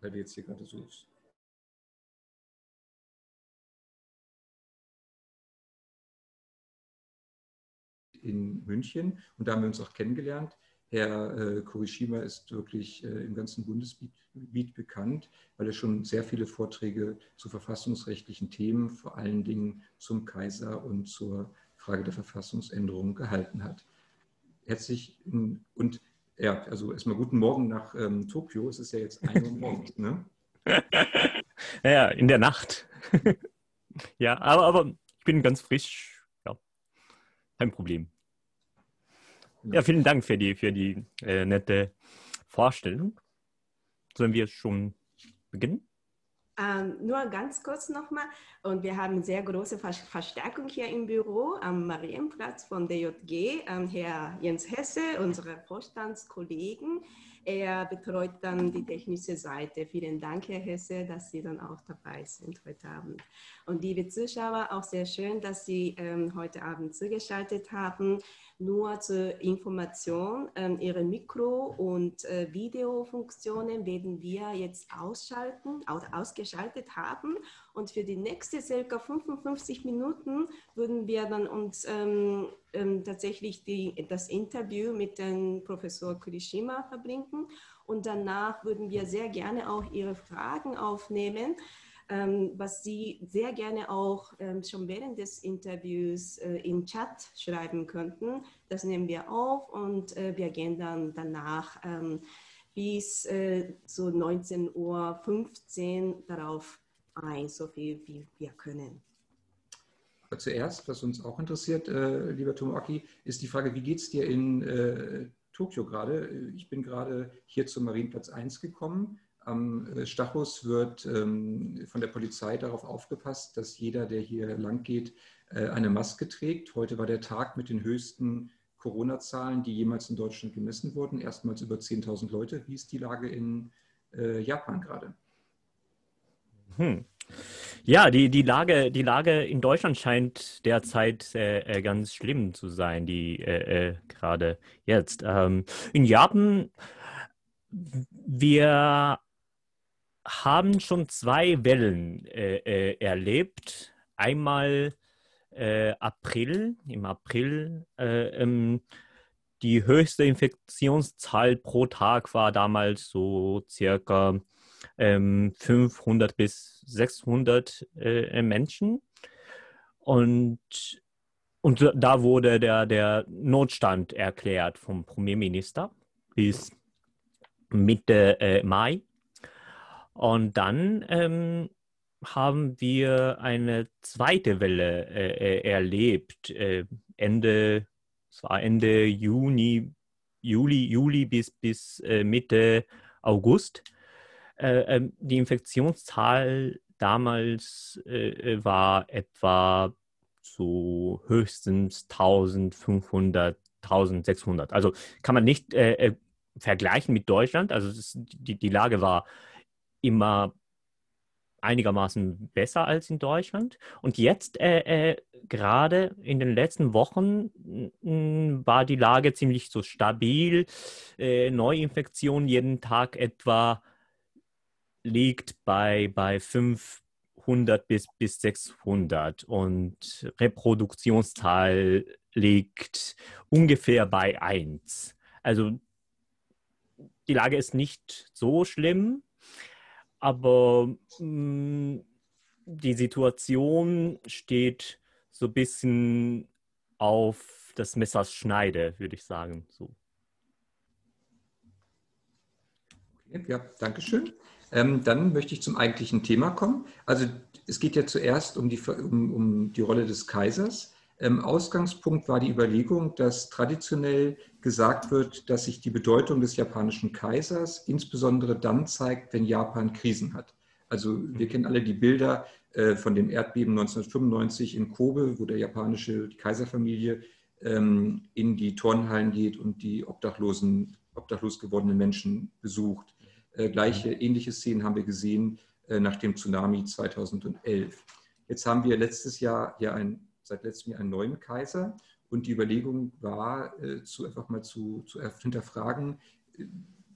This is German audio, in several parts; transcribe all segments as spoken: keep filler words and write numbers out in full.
weil wir jetzt hier gerade so in München und da haben wir uns auch kennengelernt. Herr äh, Kurishima ist wirklich äh, im ganzen Bundesgebiet bekannt, weil er schon sehr viele Vorträge zu verfassungsrechtlichen Themen, vor allen Dingen zum Kaiser und zur Frage der Verfassungsänderung gehalten hat. Herzlich und ja, also erstmal guten Morgen nach ähm, Tokio. Es ist ja jetzt ein Uhr morgens, ne? Ja, in der Nacht. Ja, aber, aber ich bin ganz frisch. Ja, kein Problem. Ja, vielen Dank für die, für die äh, nette Vorstellung. Sollen wir schon beginnen? Ähm, nur ganz kurz nochmal, und wir haben sehr große Verstärkung hier im Büro am Marienplatz von D J G. Ähm, Herr Jens Hesse, unsere Vorstandskollegen, er betreut dann die technische Seite. Vielen Dank, Herr Hesse, dass Sie dann auch dabei sind heute Abend. Und liebe Zuschauer, auch sehr schön, dass Sie ähm, heute Abend zugeschaltet haben. Nur zur Information, ähm, Ihre Mikro- und äh, Videofunktionen werden wir jetzt ausschalten, aus, ausgeschaltet haben. Und für die nächste circa fünfundfünfzig Minuten würden wir dann uns ähm, ähm, tatsächlich die, das Interview mit dem Professor Kurishima verbringen. Und danach würden wir sehr gerne auch Ihre Fragen aufnehmen, Ähm, was Sie sehr gerne auch ähm, schon während des Interviews äh, im Chat schreiben könnten. Das nehmen wir auf und äh, wir gehen dann danach ähm, bis äh, so neunzehn Uhr fünfzehn darauf ein, so viel wie wir können. Aber zuerst, was uns auch interessiert, äh, lieber Tomoaki, ist die Frage, wie geht es dir in äh, Tokio gerade? Ich bin gerade hier zum Marienplatz eins gekommen. Am Stachus wird ähm, von der Polizei darauf aufgepasst, dass jeder, der hier lang geht, äh, eine Maske trägt. Heute war der Tag mit den höchsten Corona-Zahlen, die jemals in Deutschland gemessen wurden. Erstmals über zehntausend Leute. Wie ist die Lage in äh, Japan gerade? Hm. Ja, die, die Lage, die Lage in Deutschland scheint derzeit äh, ganz schlimm zu sein, die äh, äh, gerade jetzt. Ähm, in Japan, wir haben schon zwei Wellen äh, äh, erlebt. Einmal äh, April, im April, äh, ähm, die höchste Infektionszahl pro Tag war damals so circa ähm, fünfhundert bis sechshundert äh, Menschen. Und, und da wurde der, der Notstand erklärt vom Premierminister bis Mitte äh, Mai. Und dann ähm, haben wir eine zweite Welle äh, äh, erlebt. Äh, Ende, es war Ende Juni, Juli, Juli bis, bis äh, Mitte August. Äh, äh, die Infektionszahl damals äh, war etwa so höchstens eintausendfünfhundert, eintausendsechshundert. Also kann man nicht äh, äh, vergleichen mit Deutschland. Also es, die, die Lage war immer einigermaßen besser als in Deutschland. Und jetzt, äh, äh, gerade in den letzten Wochen, mh, war die Lage ziemlich so stabil. Äh, Neuinfektionen jeden Tag etwa liegt bei, bei fünfhundert bis, bis sechshundert und Reproduktionszahl liegt ungefähr bei eins. Also die Lage ist nicht so schlimm, aber mh, die Situation steht so ein bisschen auf das Messers Schneide, würde ich sagen. So. Okay, ja, danke schön. Ähm, dann möchte ich zum eigentlichen Thema kommen. Also es geht ja zuerst um die, um, um die Rolle des Kaisers. Ähm, Ausgangspunkt war die Überlegung, dass traditionell gesagt wird, dass sich die Bedeutung des japanischen Kaisers insbesondere dann zeigt, wenn Japan Krisen hat. Also wir kennen alle die Bilder äh, von dem Erdbeben neunzehnhundertfünfundneunzig in Kobe, wo der japanische die Kaiserfamilie ähm, in die Turnhallen geht und die Obdachlosen, obdachlos gewordenen Menschen besucht. Äh, gleiche, ähnliche Szenen haben wir gesehen äh, nach dem Tsunami zweitausendelf. Jetzt haben wir letztes Jahr ja ein, seit letztem Jahr einen neuen Kaiser und die Überlegung war, äh, zu, einfach mal zu, zu hinterfragen, äh,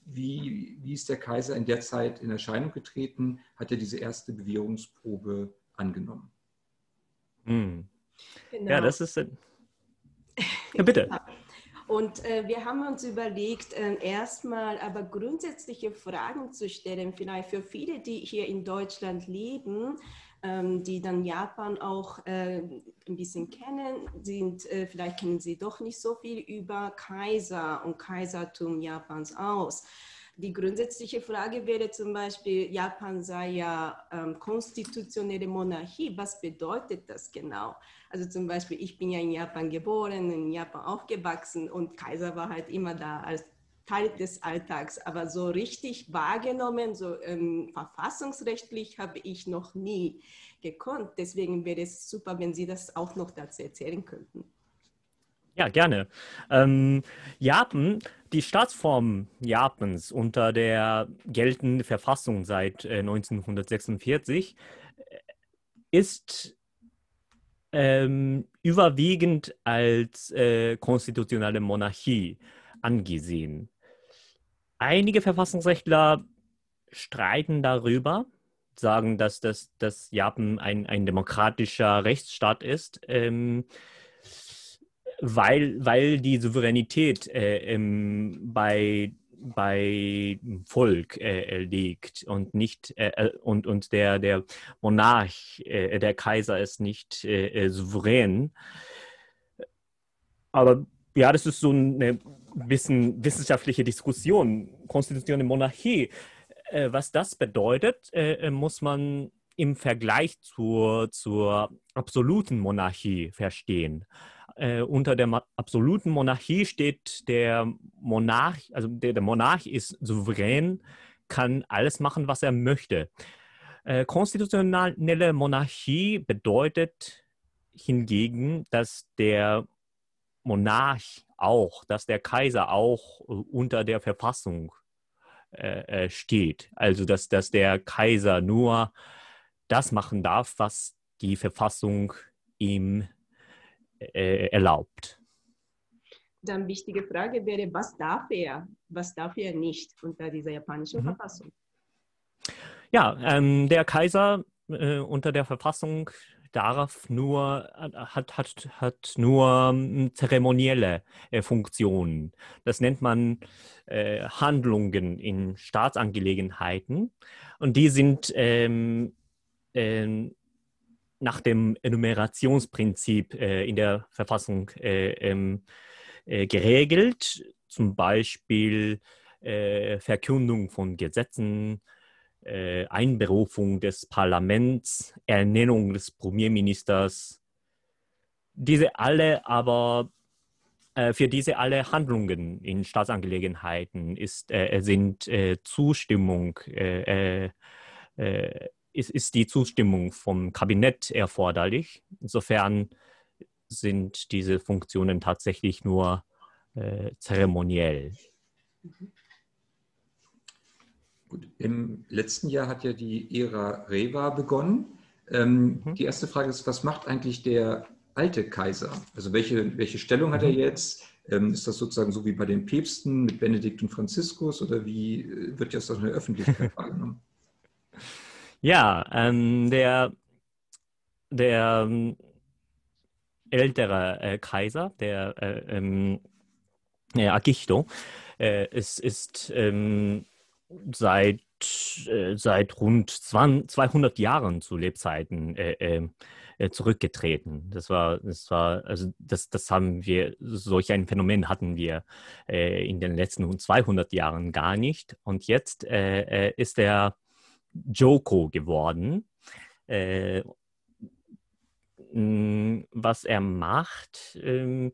wie, wie ist der Kaiser in der Zeit in Erscheinung getreten? Hat er diese erste Bewährungsprobe angenommen? Hm. Genau. Ja, das ist... Ein... Ja, bitte. Genau. Und äh, wir haben uns überlegt, äh, erstmal aber grundsätzliche Fragen zu stellen, vielleicht für viele, die hier in Deutschland leben, ähm, die dann Japan auch äh, ein bisschen kennen, sind, äh, vielleicht kennen sie doch nicht so viel über Kaiser und Kaisertum Japans aus. Die grundsätzliche Frage wäre zum Beispiel, Japan sei ja ähm, konstitutionelle Monarchie. Was bedeutet das genau? Also zum Beispiel, ich bin ja in Japan geboren, in Japan aufgewachsen und Kaiser war halt immer da als Teil des Alltags. Aber so richtig wahrgenommen, so ähm, verfassungsrechtlich habe ich noch nie gekonnt. Deswegen wäre es super, wenn Sie das auch noch dazu erzählen könnten. Ja, gerne. Ähm, Japan, die Staatsform Japans unter der geltenden Verfassung seit äh, neunzehnhundertsechsundvierzig ist ähm, überwiegend als äh, konstitutionelle Monarchie angesehen. Einige Verfassungsrechtler streiten darüber, sagen, dass, das, dass Japan ein, ein demokratischer Rechtsstaat ist. Ähm, Weil, weil die Souveränität äh, ähm, bei, bei Volk äh, liegt und nicht äh, und, und der, der Monarch, äh, der Kaiser ist nicht äh, souverän. Aber ja, das ist so eine bisschen wissenschaftliche Diskussion. Konstitutionelle Monarchie, äh, was das bedeutet, äh, muss man im Vergleich zur, zur absoluten Monarchie verstehen. Äh, unter der Ma- absoluten Monarchie steht der Monarch, also der, der Monarch ist souverän, kann alles machen, was er möchte. Äh, konstitutionelle Monarchie bedeutet hingegen, dass der Monarch auch, dass der Kaiser auch äh, unter der Verfassung äh, äh, steht. Also dass, dass der Kaiser nur das machen darf, was die Verfassung ihm äh, erlaubt. Dann wichtige Frage wäre, was darf er, was darf er nicht unter dieser japanischen Mhm. Verfassung? Ja, ähm, der Kaiser äh, unter der Verfassung darf nur, hat, hat, hat nur ähm, zeremonielle äh, Funktionen. Das nennt man äh, Handlungen in Staatsangelegenheiten. Und die sind ähm, ähm, nach dem Enumerationsprinzip äh, in der Verfassung äh, ähm, äh, geregelt. Zum Beispiel äh, Verkündung von Gesetzen, äh, Einberufung des Parlaments, Ernennung des Premierministers. Diese alle aber, äh, für diese alle Handlungen in Staatsangelegenheiten ist, äh, sind äh, Zustimmung, äh, äh, äh, ist, ist die Zustimmung vom Kabinett erforderlich. Insofern sind diese Funktionen tatsächlich nur äh, zeremoniell. Gut. Im letzten Jahr hat ja die Ära Reiwa begonnen. Ähm, Mhm. die erste Frage ist, was macht eigentlich der alte Kaiser? Also welche, welche Stellung hat er Mhm. jetzt? Ähm, ist das sozusagen so wie bei den Päpsten mit Benedikt und Franziskus oder wie äh, wird das aus der Öffentlichkeit wahrgenommen? Ja, ähm, der, der ähm, ältere äh, Kaiser, der äh, ähm, äh, Akihito, äh, ist, ist ähm, seit, äh, seit rund zweihundert Jahren zu Lebzeiten äh, äh, äh, zurückgetreten. Das war, das war, also das, das haben wir, solch ein Phänomen hatten wir äh, in den letzten zweihundert Jahren gar nicht. Und jetzt äh, äh, ist er Joko geworden. Äh, was er macht, ähm,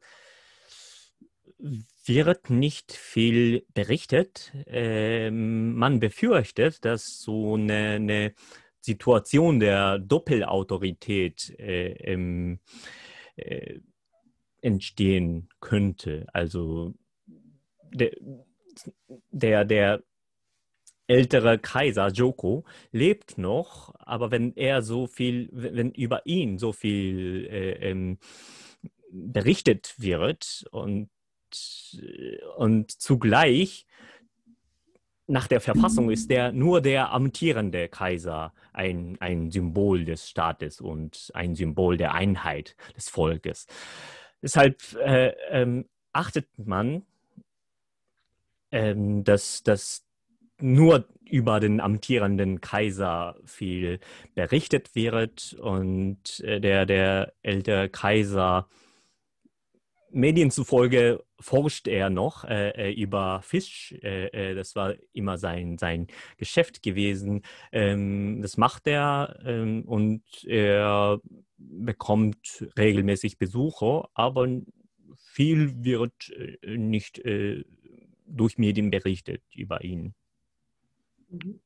wird nicht viel berichtet. Ähm, man befürchtet, dass so eine, eine Situation der Doppelautorität äh, ähm, äh, entstehen könnte. Also der, der, der ältere Kaiser Joko lebt noch, aber wenn er so viel, wenn über ihn so viel äh, ähm, berichtet wird und, und zugleich nach der Verfassung ist der nur der amtierende Kaiser ein, ein Symbol des Staates und ein Symbol der Einheit des Volkes. Deshalb äh, ähm, achtet man, ähm, dass, dass nur über den amtierenden Kaiser viel berichtet wird und äh, der, der ältere Kaiser, Medien zufolge, forscht er noch äh, äh, über Fisch. Äh, äh, das war immer sein, sein Geschäft gewesen. Ähm, das macht er ähm, und er bekommt regelmäßig Besucher, aber viel wird äh, nicht äh, durch Medien berichtet über ihn. Mhm.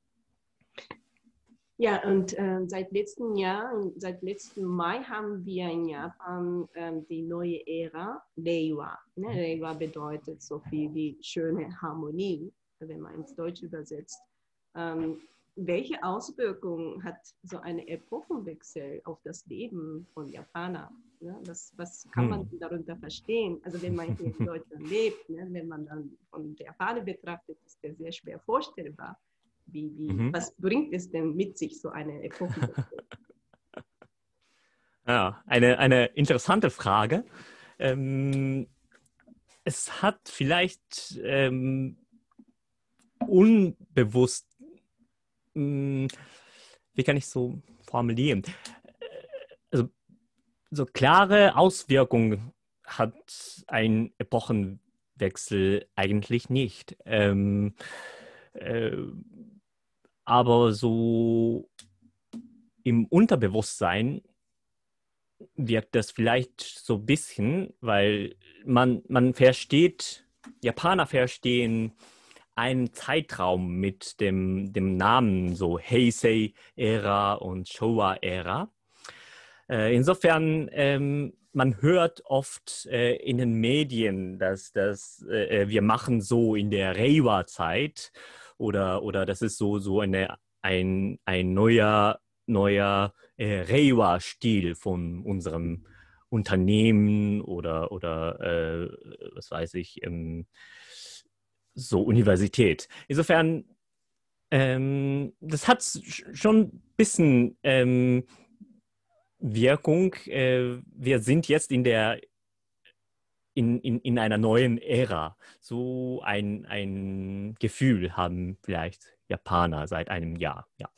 Ja, und äh, seit letztem Jahr, seit letztem Mai haben wir in Japan ähm, die neue Ära, Reiwa. Ne? Reiwa bedeutet so viel wie schöne Harmonie, wenn man ins Deutsche übersetzt. Ähm, welche Auswirkungen hat so ein Epochenwechsel auf das Leben von Japanern? Ne? Was, was kann man Hm. darunter verstehen? Also wenn man hier in Deutschland lebt, ne? Wenn man dann von der Ferne betrachtet, ist das sehr schwer vorstellbar. Wie, wie, Mhm. was bringt es denn mit sich, so eine Epoche? Ja, eine, eine interessante Frage. Ähm, es hat vielleicht ähm, unbewusst, mh, wie kann ich so formulieren? Also so klare Auswirkungen hat ein Epochenwechsel eigentlich nicht. Ähm, äh, aber so im Unterbewusstsein wirkt das vielleicht so ein bisschen, weil man, man versteht, Japaner verstehen einen Zeitraum mit dem, dem Namen so Heisei-Ära und Showa-Ära. Äh, insofern, ähm, man hört oft äh, in den Medien, dass, dass äh, wir machen so in der Reiwa-Zeit oder, oder das ist so, so eine, ein, ein neuer, neuer äh, Reiwa-Stil von unserem Unternehmen oder, oder äh, was weiß ich, ähm, so Universität. Insofern, ähm, das hat schon ein bisschen ähm, Wirkung. Äh, wir sind jetzt in der in, in, in einer neuen Ära. So ein, ein Gefühl haben vielleicht Japaner seit einem Jahr. Ja.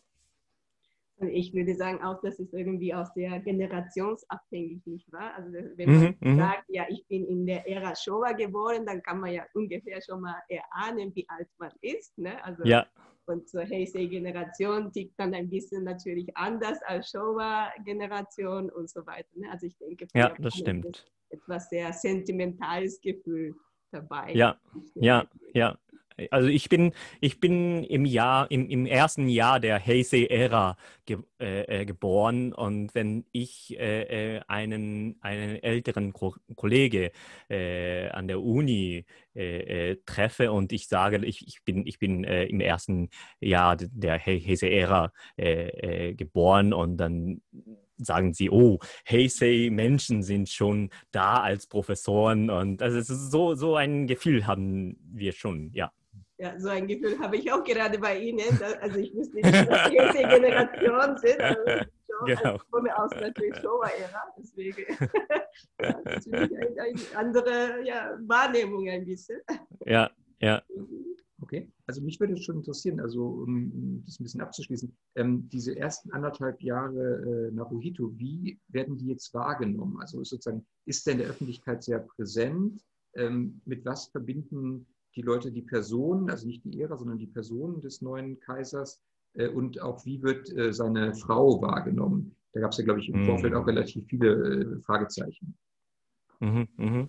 Ich würde sagen auch, das ist irgendwie auch sehr generationsabhängig, nicht wahr? Also wenn man Mhm, mhm. sagt, ja, ich bin in der Ära Showa geboren, dann kann man ja ungefähr schon mal erahnen, wie alt man ist. Ne? Also Ja, und zur Heisei-Generation tickt dann ein bisschen natürlich anders als Showa-Generation und so weiter. Ne? Also ich denke, für ja, das Japaner ist das stimmt. etwas sehr sentimentales Gefühl dabei. Ja, ja, ja. Also ich bin, ich bin im Jahr, im, im ersten Jahr der Heisei-Ära ge äh, äh, geboren und wenn ich äh, äh, einen, einen älteren Ko Kollege äh, an der Uni äh, äh, treffe und ich sage, ich, ich bin, ich bin äh, im ersten Jahr der Heisei-Ära äh, äh, geboren und dann sagen sie, oh, Heisei-Menschen sind schon da als Professoren und also es ist so, so ein Gefühl haben wir schon, ja. Ja, so ein Gefühl habe ich auch gerade bei Ihnen. Da, also ich wusste nicht, dass Sie jetzt die Generation sind. Also schon, also Genau. ich komme aus natürlich Showa-Ära, deswegen ja, natürlich eine, eine andere ja, Wahrnehmung ein bisschen. Ja, ja. Okay, also mich würde schon interessieren, also um das ein bisschen abzuschließen, ähm, diese ersten anderthalb Jahre äh, Naruhito, wie werden die jetzt wahrgenommen? Also sozusagen, ist der in der Öffentlichkeit sehr präsent? Ähm, mit was verbinden die Leute die Person, also nicht die Ära, sondern die Person des neuen Kaisers? Äh, und auch wie wird äh, seine Frau wahrgenommen? Da gab es ja, glaube ich, im Vorfeld auch Mhm. relativ viele äh, Fragezeichen. Mhm. Mhm.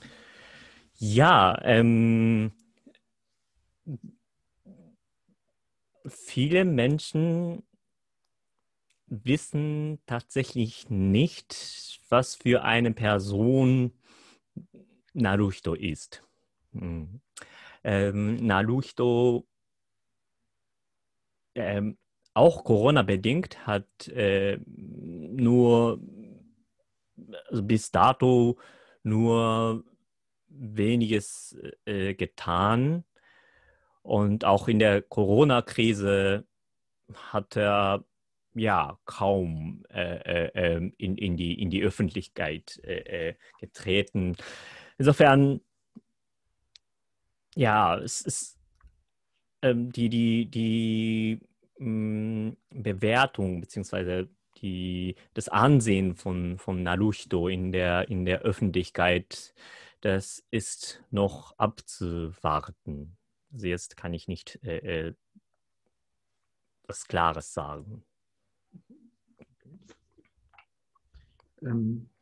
Ja, ähm, viele Menschen wissen tatsächlich nicht, was für eine Person Naruhito ist. Mhm. Ähm, Naruhito, ähm, auch Corona-bedingt, hat äh, nur also bis dato nur weniges äh, getan. Und auch in der Corona-Krise hat er ja kaum äh, äh, in, in, die, in die Öffentlichkeit äh, äh, getreten. Insofern, ja, es ist ähm, die, die, die mh, Bewertung beziehungsweise die, das Ansehen von, von Naruhito in der, in der Öffentlichkeit, das ist noch abzuwarten. Also jetzt kann ich nicht äh, äh, was Klares sagen. Ähm,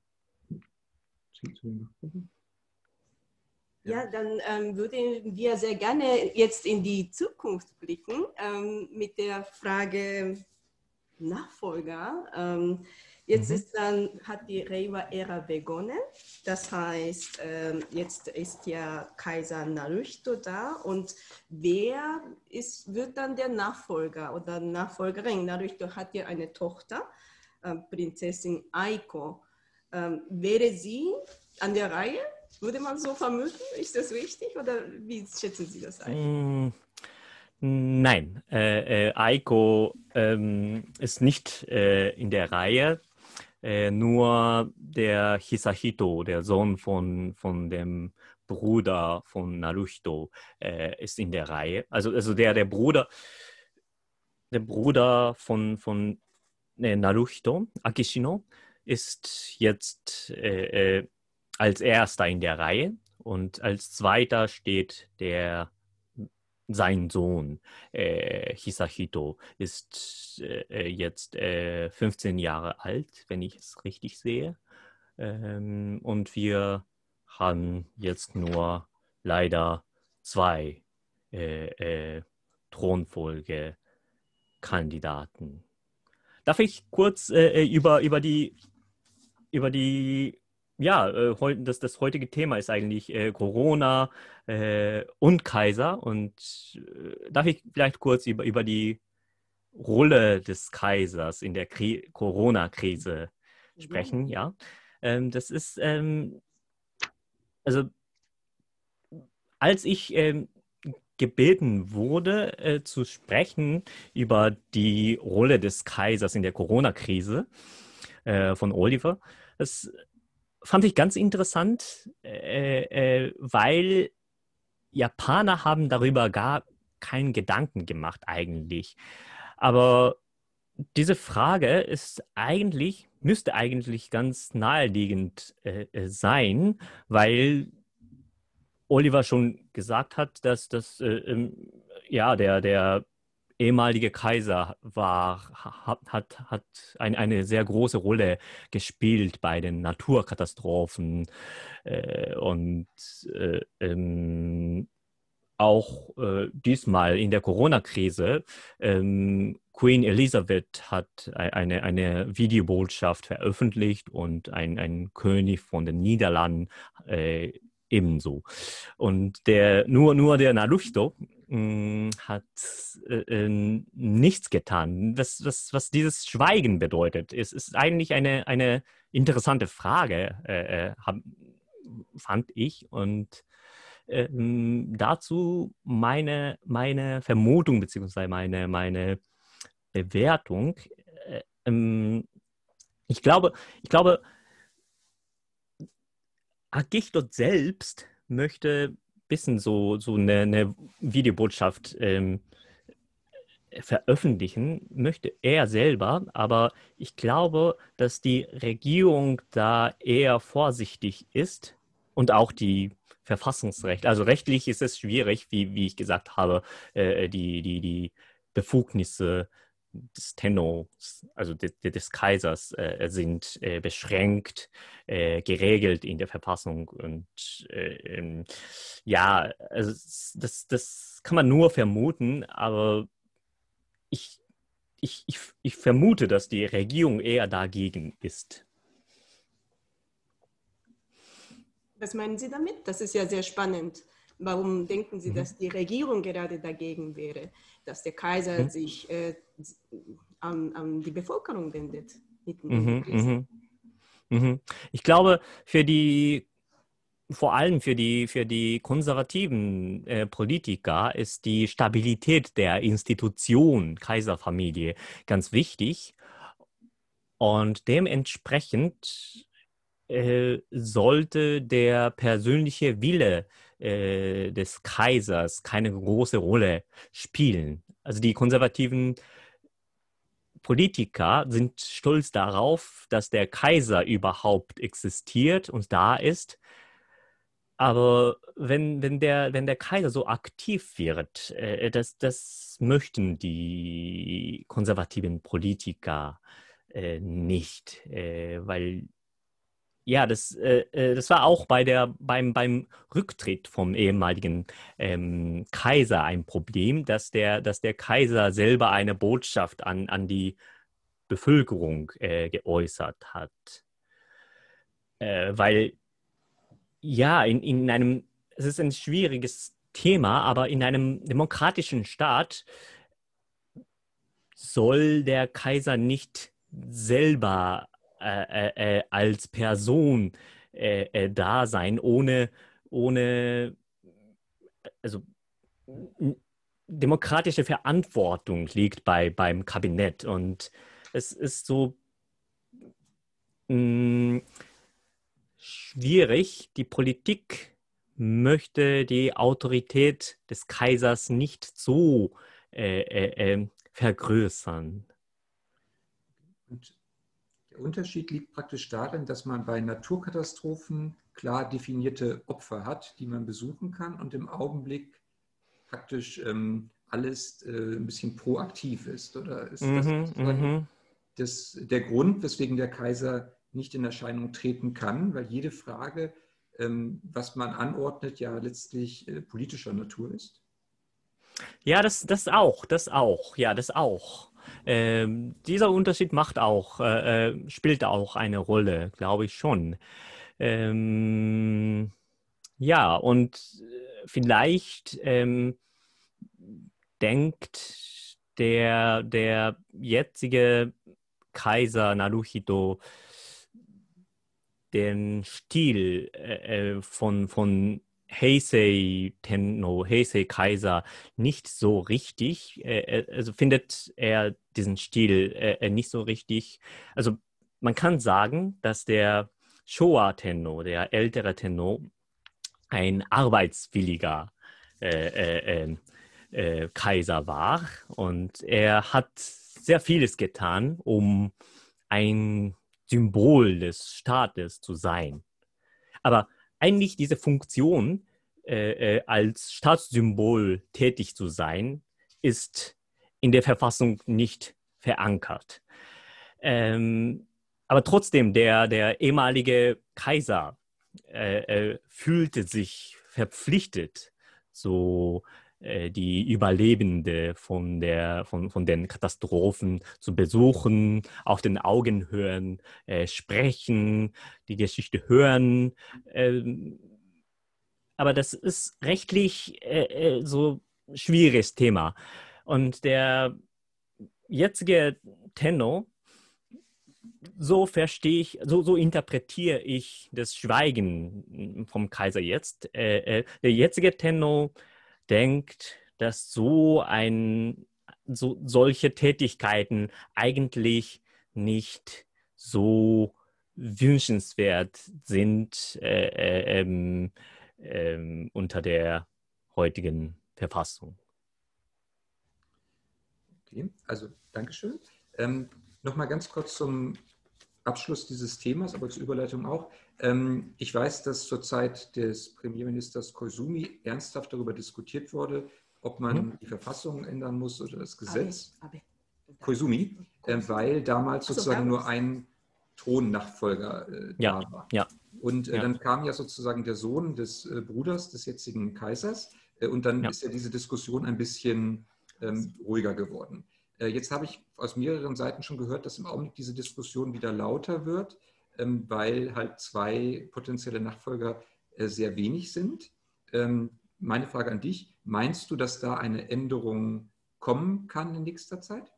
Ja, dann ähm, würden wir sehr gerne jetzt in die Zukunft blicken ähm, mit der Frage Nachfolger. Ähm, jetzt Mhm. ist dann, hat die Reiwa-Ära begonnen. Das heißt, ähm, jetzt ist ja Kaiser Naruhito da und wer ist, wird dann der Nachfolger oder Nachfolgerin? Naruhito hat ja eine Tochter, äh, Prinzessin Aiko. Ähm, wäre sie an der Reihe? Würde man so vermuten? Ist das richtig oder wie schätzen Sie das ein? Mm, Nein, äh, äh, Aiko ähm, ist nicht äh, in der Reihe. Äh, nur der Hisahito, der Sohn von, von dem Bruder von Naruhito, äh, ist in der Reihe. Also, also der, der Bruder, der Bruder von, von äh, Naruhito, Akishino, ist jetzt äh, äh, als erster in der Reihe und als zweiter steht der sein Sohn, äh, Hisahito, ist äh, jetzt äh, fünfzehn Jahre alt, wenn ich es richtig sehe. Ähm, und wir haben jetzt nur leider zwei äh, äh, Thronfolgekandidaten. Darf ich kurz äh, über, über die, über die, ja, äh, heu- das, das heutige Thema ist eigentlich äh, Corona äh, und Kaiser. Und äh, darf ich vielleicht kurz über, über die Rolle des Kaisers in der Kri Corona-Krise Gerne. sprechen? Ja, ähm, das ist, ähm, also als ich ähm, gebeten wurde, äh, zu sprechen über die Rolle des Kaisers in der Corona-Krise äh, von Oliver, das fand ich ganz interessant, äh, äh, weil Japaner haben darüber gar keinen Gedanken gemacht eigentlich. Aber diese Frage ist eigentlich, müsste eigentlich ganz naheliegend äh, äh, sein, weil Oliver schon gesagt hat, dass das äh, ähm, ja der, der ehemalige Kaiser war, hat, hat, hat ein, eine sehr große Rolle gespielt bei den Naturkatastrophen äh, und äh, ähm, auch äh, diesmal in der Corona-Krise. Ähm, Queen Elizabeth hat eine, eine Videobotschaft veröffentlicht und ein, ein König von den Niederlanden äh, ebenso. Und der, nur, nur der Naruhito mh, hat äh, äh, nichts getan. Was, was, was dieses Schweigen bedeutet, ist, ist eigentlich eine, eine interessante Frage, äh, äh, hab, fand ich. Und ähm, dazu meine, meine Vermutung beziehungsweise meine, meine Bewertung. Äh, ähm, ich glaube, ich glaube, Agichtot selbst möchte ein bisschen so, so eine, eine Videobotschaft ähm, veröffentlichen, möchte er selber, aber ich glaube, dass die Regierung da eher vorsichtig ist und auch die Verfassungsrecht. Also rechtlich ist es schwierig, wie, wie ich gesagt habe, äh, die, die, die Befugnisse des Tennos, also des, des Kaisers, äh, sind äh, beschränkt, äh, geregelt in der Verfassung. Und äh, ähm, ja, also das, das kann man nur vermuten, aber ich, ich, ich, ich vermute, dass die Regierung eher dagegen ist. Was meinen Sie damit? Das ist ja sehr spannend. Warum denken Sie, Mhm. dass die Regierung gerade dagegen wäre, dass der Kaiser Mhm. sich äh, an, an die Bevölkerung wendet, mitten in der Mhm. Krise? Mhm. Mhm. Ich glaube, für die vor allem für die, für die konservativen äh, Politiker ist die Stabilität der Institution Kaiserfamilie ganz wichtig. Und dementsprechend äh, sollte der persönliche Wille äh, des Kaisers keine große Rolle spielen. Also die konservativen Politiker sind stolz darauf, dass der Kaiser überhaupt existiert und da ist. Aber wenn, wenn der, wenn der Kaiser so aktiv wird, äh, das, das möchten die konservativen Politiker äh, nicht, äh, weil ja, das, äh, äh, das war auch bei der, beim, beim Rücktritt vom ehemaligen ähm, Kaiser ein Problem, dass der, dass der Kaiser selber eine Botschaft an, an die Bevölkerung äh, geäußert hat. Äh, weil, ja, in, in einem, es ist ein schwieriges Thema, aber in einem demokratischen Staat soll der Kaiser nicht selber äh, äh, äh, als Person äh, äh, da sein, ohne, ohne, also n- demokratische Verantwortung liegt bei, beim Kabinett. Und es ist so mh, schwierig. Die Politik möchte die Autorität des Kaisers nicht so äh, äh, äh, vergrößern. Und der Unterschied liegt praktisch darin, dass man bei Naturkatastrophen klar definierte Opfer hat, die man besuchen kann und im Augenblick praktisch ähm, alles äh, ein bisschen proaktiv ist. Oder ist das Mhm, sozusagen mhm. das, der Grund, weswegen der Kaiser nicht in Erscheinung treten kann? Weil jede Frage, ähm, was man anordnet, ja letztlich äh, politischer Natur ist. Ja, das, das auch, das auch, ja, das auch. Ähm, dieser Unterschied macht auch, äh, äh, spielt auch eine Rolle, glaube ich schon. Ähm, ja, und äh, vielleicht ähm, denkt der, der jetzige Kaiser Naruhito den Stil äh, äh, von, von Heisei Tenno, Heisei Kaiser nicht so richtig. Äh, äh, also findet er diesen Stil äh, äh, nicht so richtig. Also man kann sagen, dass der Showa Tenno, der ältere Tenno, ein arbeitswilliger äh, äh, äh, äh, Kaiser war. Und er hat sehr vieles getan, um ein Symbol des Staates zu sein. Aber eigentlich diese Funktion, äh, äh, als Staatssymbol tätig zu sein, ist in der Verfassung nicht verankert. Ähm, aber trotzdem, der, der ehemalige Kaiser äh, äh, fühlte sich verpflichtet, so äh, die Überlebende von, der, von, von den Katastrophen zu besuchen, auf den Augen hören, äh, sprechen, die Geschichte hören. Ähm, aber das ist rechtlich äh, äh, so ein schwieriges Thema. Und der jetzige Tenno, so verstehe ich, so, so interpretiere ich das Schweigen vom Kaiser jetzt. Äh, äh, der jetzige Tenno denkt, dass so ein, so, solche Tätigkeiten eigentlich nicht so wünschenswert sind äh, äh, ähm, ähm, unter der heutigen Verfassung. Okay, also Dankeschön. Ähm, Nochmal ganz kurz zum Abschluss dieses Themas, aber zur Überleitung auch. Ähm, ich weiß, dass zur Zeit des Premierministers Koizumi ernsthaft darüber diskutiert wurde, ob man Mhm. die Verfassung ändern muss oder das Gesetz. Abe, Abe. Koizumi, äh, weil damals Ach so, sozusagen nur damals. ein Thronnachfolger äh, Ja, da war. ja, Und äh, ja, dann kam ja sozusagen der Sohn des äh, Bruders des jetzigen Kaisers äh, und dann ja. ist ja diese Diskussion ein bisschen ähm, ruhiger geworden. Äh, jetzt habe ich aus mehreren Seiten schon gehört, dass im Augenblick diese Diskussion wieder lauter wird, ähm, weil halt zwei potenzielle Nachfolger äh, sehr wenig sind. Ähm, meine Frage an dich, meinst du, dass da eine Änderung kommen kann in nächster Zeit?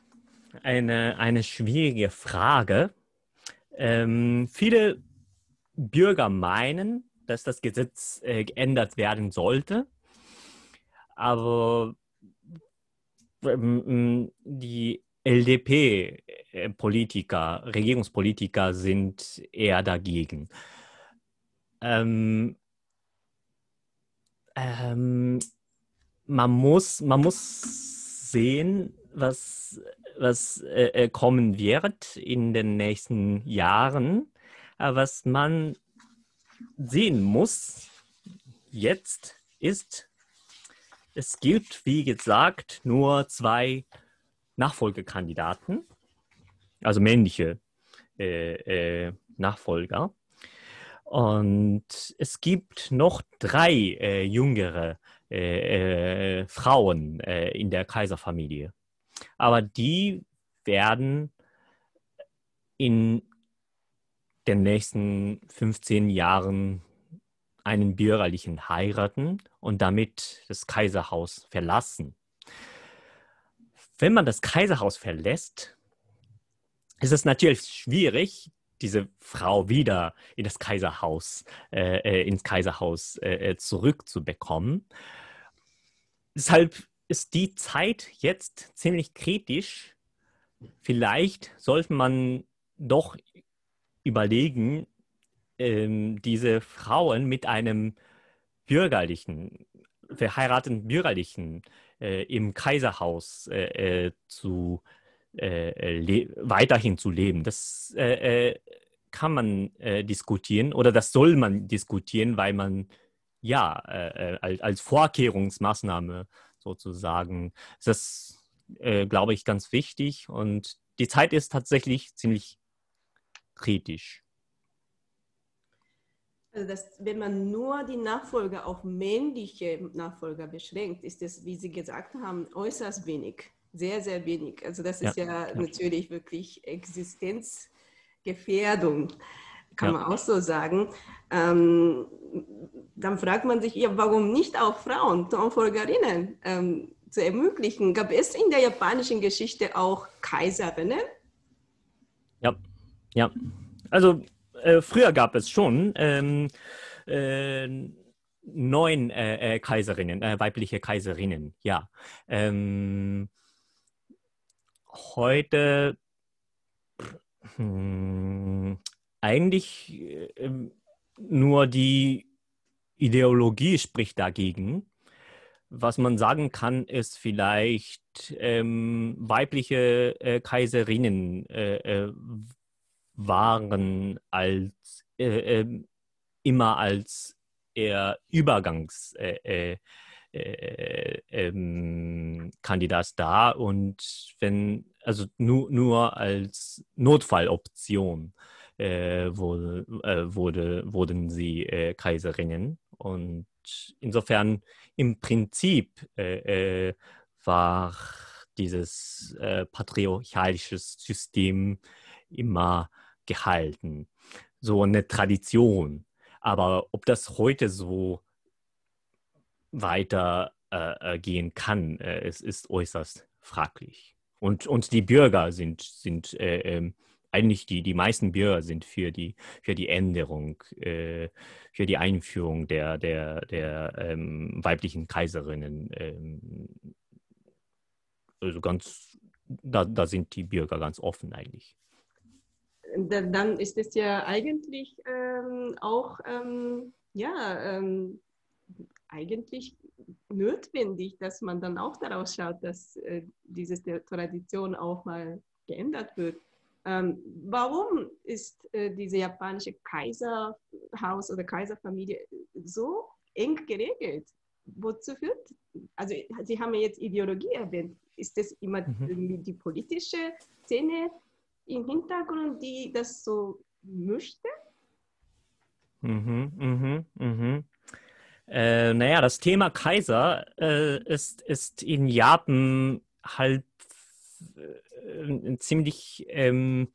Eine, eine schwierige Frage. Ähm, viele Bürger meinen, dass das Gesetz äh, geändert werden sollte, aber ähm, die L D P-Politiker, Regierungspolitiker sind eher dagegen. Ähm, ähm, man muss, man muss sehen, was, was äh, kommen wird in den nächsten Jahren. Aber was man sehen muss jetzt ist, es gibt, wie gesagt, nur zwei Nachfolgekandidaten, also männliche äh, äh, Nachfolger. Und es gibt noch drei äh, jüngere äh, äh, Frauen äh, in der Kaiserfamilie. Aber die werden in den nächsten fünfzehn Jahren einen Bürgerlichen heiraten und damit das Kaiserhaus verlassen. Wenn man das Kaiserhaus verlässt, ist es natürlich schwierig, diese Frau wieder in das Kaiserhaus, äh, ins Kaiserhaus äh, zurückzubekommen. Deshalb ist die Zeit jetzt ziemlich kritisch. Vielleicht sollte man doch überlegen, ähm, diese Frauen mit einem bürgerlichen, verheirateten Bürgerlichen äh, im Kaiserhaus äh, äh, zu äh, weiterhin zu leben. Das äh, äh, kann man äh, diskutieren oder das soll man diskutieren, weil man ja äh, als, als Vorkehrungsmaßnahme sozusagen, das äh, glaube ich, ganz wichtig und die Zeit ist tatsächlich ziemlich kritisch. Also das, wenn man nur die Nachfolger auf männliche Nachfolger beschränkt, ist es, wie Sie gesagt haben, äußerst wenig. Sehr, sehr wenig. Also das ist ja, ja, ja. natürlich wirklich Existenzgefährdung, kann ja. man auch so sagen. Ähm, dann fragt man sich, ja, warum nicht auch Frauen, Thronfolgerinnen ähm, zu ermöglichen? Gab es in der japanischen Geschichte auch Kaiserinnen? Ja, ja. Also äh, früher gab es schon ähm, äh, neun äh, äh, Kaiserinnen, äh, weibliche Kaiserinnen, ja. Ähm, heute hm, eigentlich äh, nur die Ideologie spricht dagegen. Was man sagen kann, ist vielleicht ähm, weibliche äh, Kaiserinnen äh, äh, waren als äh, äh, immer als eher Übergangskandidat äh, äh, ähm, da und wenn, also nur, nur als Notfalloption äh, wurde, äh, wurde, wurden sie äh, Kaiserinnen. Und insofern im Prinzip äh, äh, war dieses äh, patriarchalische System immer gehalten. So eine Tradition. Aber ob das heute so weitergehen äh, kann, äh, es ist äußerst fraglich. Und, und die Bürger sind, sind äh, äh, eigentlich die, die meisten Bürger sind für die, für die Änderung, äh, für die Einführung der, der, der ähm, weiblichen Kaiserinnen. Ähm, also ganz, da, da sind die Bürger ganz offen eigentlich. Dann ist es ja eigentlich ähm, auch ähm, ja, ähm, eigentlich notwendig, dass man dann auch daraus schaut, dass äh, diese Tradition auch mal geändert wird. Ähm, warum ist äh, diese japanische Kaiserhaus oder Kaiserfamilie so eng geregelt? Wozu führt? Also Sie haben ja jetzt Ideologie erwähnt. Ist das immer mhm. die politische Szene im Hintergrund, die das so möchte? Mhm, mhm, mhm. Äh, naja, das Thema Kaiser äh, ist, ist in Japan halt äh, ziemlich, ähm,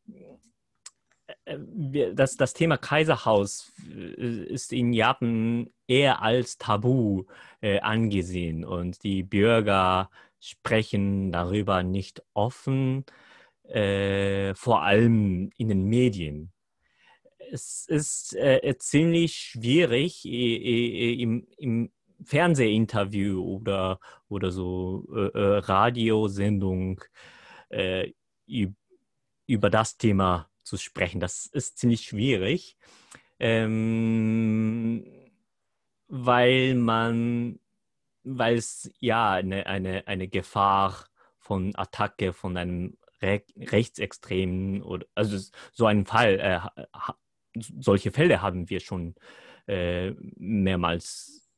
äh, das, das Thema Kaiserhaus ist in Japan eher als Tabu äh, angesehen und die Bürger sprechen darüber nicht offen, äh, vor allem in den Medien. es ist äh, ziemlich schwierig äh, äh, im, im Fernsehinterview oder, oder so äh, äh, Radiosendung äh, über das Thema zu sprechen. Das ist ziemlich schwierig, ähm, weil man, weil es ja eine, eine, eine Gefahr von Attacke von einem Re Rechtsextremen oder also so einen Fall, äh, ha, solche Fälle haben wir schon äh, mehrmals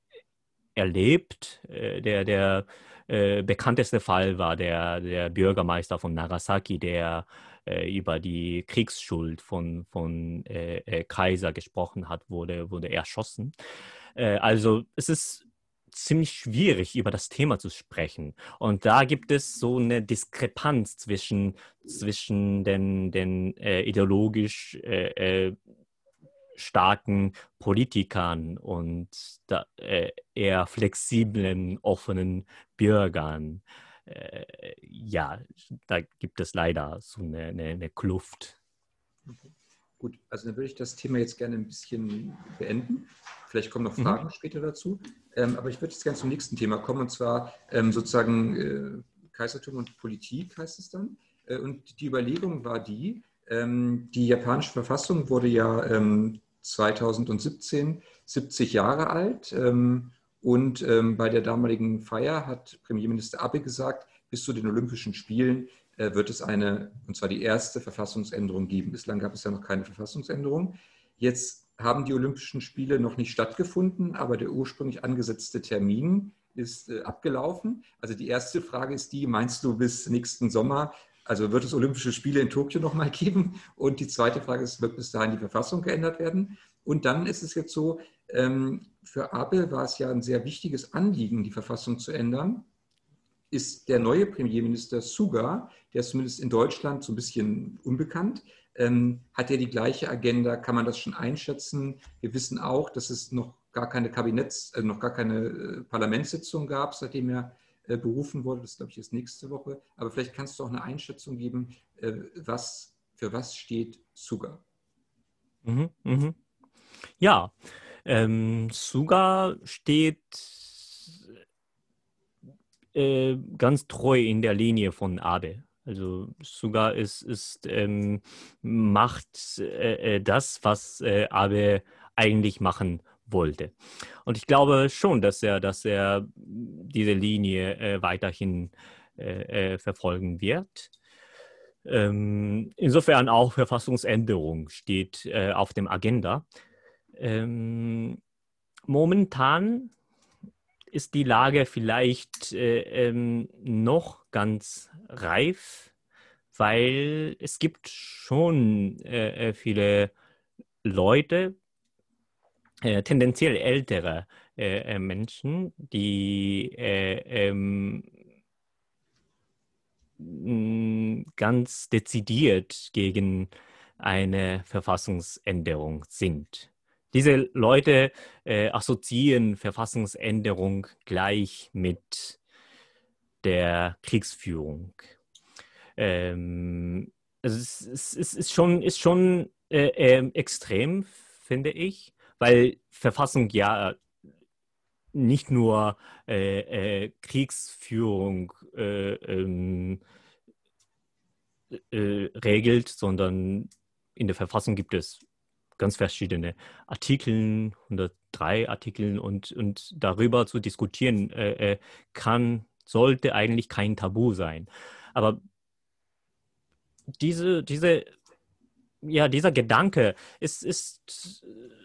erlebt. Äh, der der äh, bekannteste Fall war der, der Bürgermeister von Nagasaki, der äh, über die Kriegsschuld von, von äh, äh, Kaiser gesprochen hat, wurde, wurde erschossen. Äh, also es ist ziemlich schwierig, über das Thema zu sprechen. Und da gibt es so eine Diskrepanz zwischen, zwischen den, den äh, ideologisch äh, äh, starken Politikern und da, äh, eher flexiblen, offenen Bürgern. Äh, ja, da gibt es leider so eine, eine, eine Kluft. Okay. Gut, also dann würde ich das Thema jetzt gerne ein bisschen beenden. Vielleicht kommen noch Fragen mhm. später dazu. Ähm, aber ich würde jetzt gerne zum nächsten Thema kommen, und zwar ähm, sozusagen äh, Kaisertum und Politik heißt es dann. Äh, und die Überlegung war die, ähm, die japanische Verfassung wurde ja ähm, zweitausendsiebzehn siebzig Jahre alt. Ähm, und ähm, bei der damaligen Feier hat Premierminister Abe gesagt, bis zu den Olympischen Spielen äh, wird es eine, und zwar die erste Verfassungsänderung geben. Bislang gab es ja noch keine Verfassungsänderung. Jetzt haben die Olympischen Spiele noch nicht stattgefunden, aber der ursprünglich angesetzte Termin ist äh, abgelaufen. Also die erste Frage ist die, meinst du bis nächsten Sommer, also wird es Olympische Spiele in Tokio nochmal geben? Und die zweite Frage ist, wird bis dahin die Verfassung geändert werden? Und dann ist es jetzt so, ähm, für Abe war es ja ein sehr wichtiges Anliegen, die Verfassung zu ändern. Ist der neue Premierminister Suga, der ist zumindest in Deutschland so ein bisschen unbekannt, ähm, hat er die gleiche Agenda? Kann man das schon einschätzen? Wir wissen auch, dass es noch gar keine Kabinetts-, also noch gar keine äh, Parlamentssitzung gab, seitdem er äh, berufen wurde. Das, glaube ich, ist nächste Woche. Aber vielleicht kannst du auch eine Einschätzung geben, äh, was, für was steht Suga? Mhm, mhm. Ja, ähm, Suga steht äh, ganz treu in der Linie von Abe. Also Suga ist, ist ähm, macht äh, das, was äh, Abe eigentlich machen wollte. Und ich glaube schon, dass er, dass er diese Linie äh, weiterhin äh, äh, verfolgen wird. Ähm, insofern auch Verfassungsänderung steht äh, auf dem Agenda. Ähm, momentan ist die Lage vielleicht äh, ähm, noch ganz reif, weil es gibt schon äh, viele Leute, äh, tendenziell ältere äh, Menschen, die äh, ähm, ganz dezidiert gegen eine Verfassungsänderung sind. Diese Leute äh, assoziieren Verfassungsänderung gleich mit der Kriegsführung. Ähm, also es, es, es ist schon, ist schon äh, äh, extrem, finde ich, weil Verfassung ja nicht nur äh, äh, Kriegsführung äh, ähm, äh, regelt, sondern in der Verfassung gibt es ganz verschiedene Artikel, hundertdrei Artikel und, und darüber zu diskutieren äh, äh, kann, sollte eigentlich kein Tabu sein. Aber diese, diese, ja, dieser Gedanke ist, ist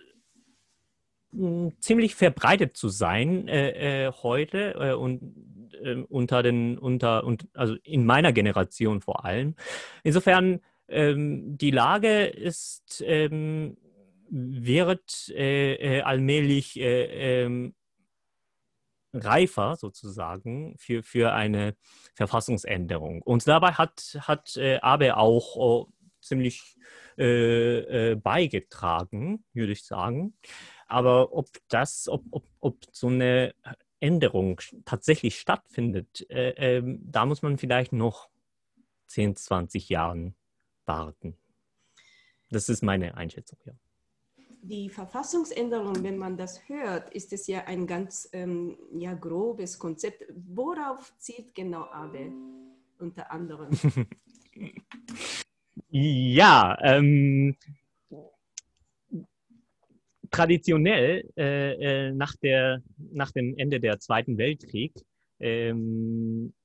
äh, ziemlich verbreitet zu sein äh, äh, heute äh, und äh, unter den, unter, und, also in meiner Generation vor allem. Insofern, ähm, die Lage ist, ähm, wird äh, äh, allmählich äh, ähm, reifer sozusagen für, für eine Verfassungsänderung. Und dabei hat, hat äh, Abe auch oh, ziemlich äh, äh, beigetragen, würde ich sagen. Aber ob das, ob, ob, ob so eine Änderung tatsächlich stattfindet, äh, äh, da muss man vielleicht noch zehn, zwanzig Jahren warten. das ist meine Einschätzung, ja. Die Verfassungsänderung, wenn man das hört, ist es ja ein ganz ähm, ja, grobes Konzept. Worauf zielt genau Abe unter anderem? Ja, ähm, traditionell äh, äh, nach, der, nach dem Ende der Zweiten Weltkrieg ähm,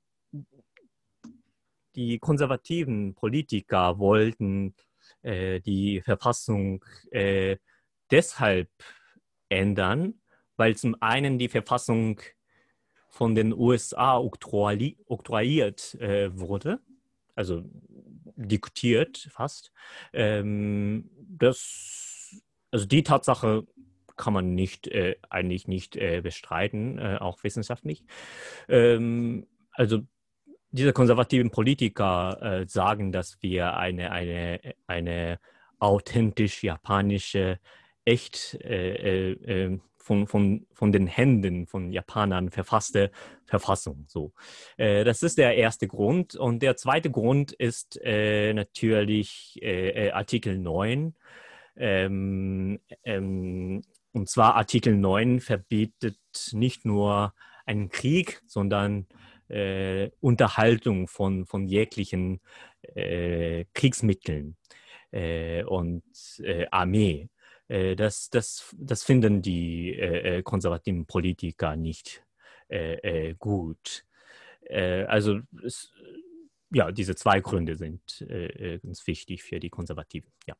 die konservativen Politiker wollten äh, die Verfassung äh, deshalb ändern, weil zum einen die Verfassung von den U S A oktroyi oktroyiert äh, wurde, also diktiert fast. Ähm, das, also die Tatsache kann man nicht, äh, eigentlich nicht äh, bestreiten, äh, auch wissenschaftlich. Ähm, also diese konservativen Politiker äh, sagen, dass wir eine, eine, eine authentisch japanische, echt äh, äh, von, von, von den Händen von Japanern verfasste Verfassung. So. Äh, das ist der erste Grund. Und der zweite Grund ist äh, natürlich äh, äh, Artikel neun. Ähm, ähm, und zwar Artikel neun verbietet nicht nur einen Krieg, sondern äh, Unterhaltung von, von jeglichen äh, Kriegsmitteln äh, und äh, Armee. Äh, das, das, das finden die äh, konservativen Politiker nicht äh, äh, gut. Äh, also es, ja, diese zwei Gründe sind äh, ganz wichtig für die Konservativen. Ja.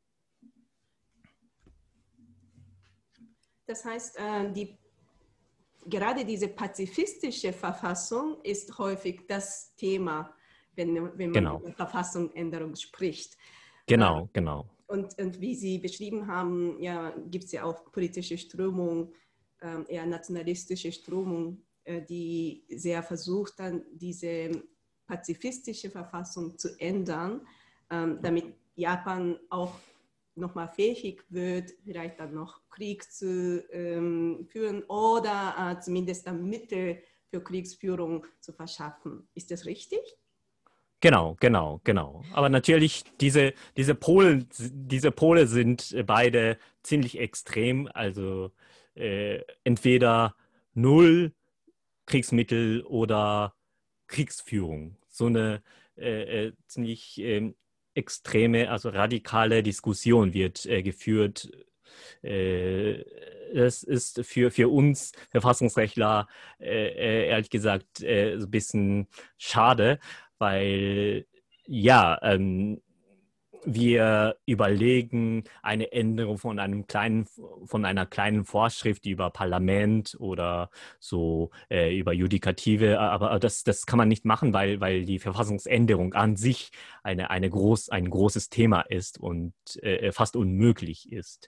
Das heißt, äh, die gerade diese pazifistische Verfassung ist häufig das Thema, wenn, wenn man Genau. über Verfassungsänderung spricht. Genau, genau. Und, und wie Sie beschrieben haben, ja, gibt es ja auch politische Strömungen, äh, eher nationalistische Strömungen, äh, die sehr versucht, dann diese pazifistische Verfassung zu ändern, ähm, damit Japan auch nochmal fähig wird, vielleicht dann noch Krieg zu ähm, führen oder äh, zumindest dann Mittel für Kriegsführung zu verschaffen. Ist das richtig? Genau, genau, genau. Aber natürlich, diese, diese Polen, diese Pole sind beide ziemlich extrem. Also äh, entweder null Kriegsmittel oder Kriegsführung. So eine äh, äh, ziemlich äh, extreme, also radikale Diskussion wird äh, geführt. Äh, das ist für, für uns Verfassungsrechtler äh, äh, ehrlich gesagt äh, so ein bisschen schade, weil ja, ähm, wir überlegen eine Änderung von einem kleinen, von einer kleinen Vorschrift über Parlament oder so äh, über Judikative, aber das, das kann man nicht machen, weil, weil die Verfassungsänderung an sich eine, eine groß, ein großes Thema ist und äh, fast unmöglich ist.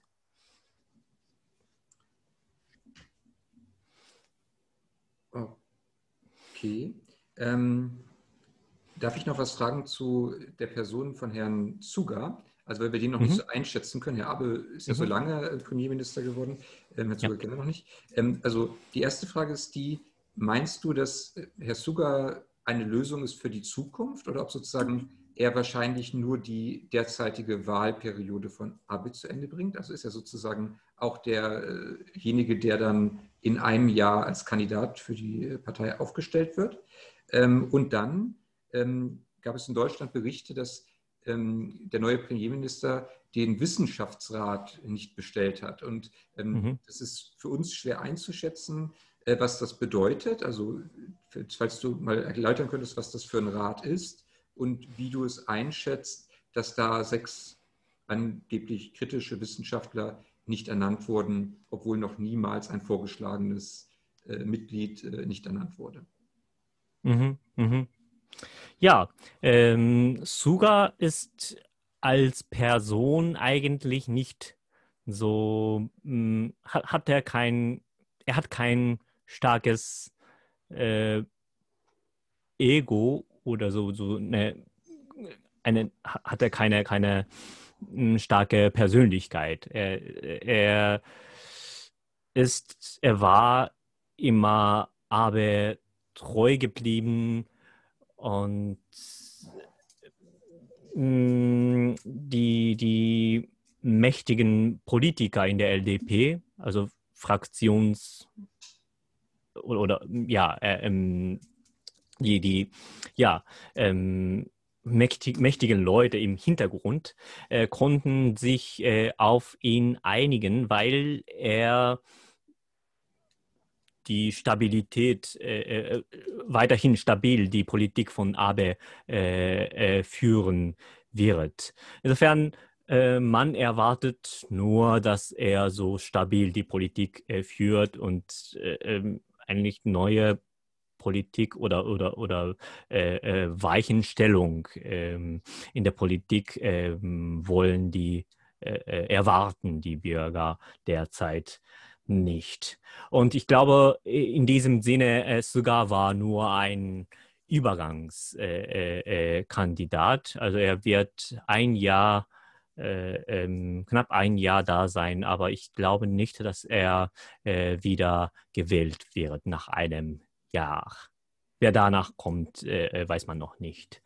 Okay. Ähm, darf ich noch was fragen zu der Person von Herrn Suga? Also weil wir den noch Mhm. nicht so einschätzen können. Herr Abe ist ja Mhm. so lange Premierminister geworden. Ähm, Herr Suga Ja. kennen wir noch nicht. Ähm, also die erste Frage ist die, meinst du, dass Herr Suga eine Lösung ist für die Zukunft oder ob sozusagen er wahrscheinlich nur die derzeitige Wahlperiode von Abe zu Ende bringt? Also ist er sozusagen auch derjenige, der dann in einem Jahr als Kandidat für die Partei aufgestellt wird. Ähm, und dann ähm, gab es in Deutschland Berichte, dass ähm, der neue Premierminister den Wissenschaftsrat nicht bestellt hat. Und ähm, Mhm. das ist für uns schwer einzuschätzen, äh, was das bedeutet. Also falls du mal erläutern könntest, was das für ein Rat ist und wie du es einschätzt, dass da sechs angeblich kritische Wissenschaftler nicht ernannt wurden, obwohl noch niemals ein vorgeschlagenes äh, Mitglied äh, nicht ernannt wurde. Mhm. Mhm. Ja, ähm, Suga ist als Person eigentlich nicht so, mh, hat, hat er kein, er hat kein starkes äh, Ego oder so, so eine, eine, hat er keine, keine mh, starke Persönlichkeit. Er, er ist, er war immer aber treu geblieben und mh, die, die mächtigen Politiker in der L D P, also Fraktions- oder, oder ja, äh, ähm, die, die ja, ähm, mächtig, mächtigen Leute im Hintergrund äh, konnten sich äh, auf ihn einigen, weil er die Stabilität, äh, äh, weiterhin stabil die Politik von Abe äh, äh, führen wird. Insofern, äh, man erwartet nur, dass er so stabil die Politik äh, führt und äh, ähm, eigentlich neue Politik oder, oder, oder äh, äh, Weichenstellung ähm, in der Politik ähm, wollen die äh, äh, erwarten die Bürger derzeit nicht. Und ich glaube, in diesem Sinne, es sogar war nur ein Übergangskandidat. Äh, äh, Kandidat. Also er wird ein Jahr, äh, ähm, knapp ein Jahr da sein, aber ich glaube nicht, dass er äh, wieder gewählt wird nach einem Jahr. Wer danach kommt, äh, weiß man noch nicht.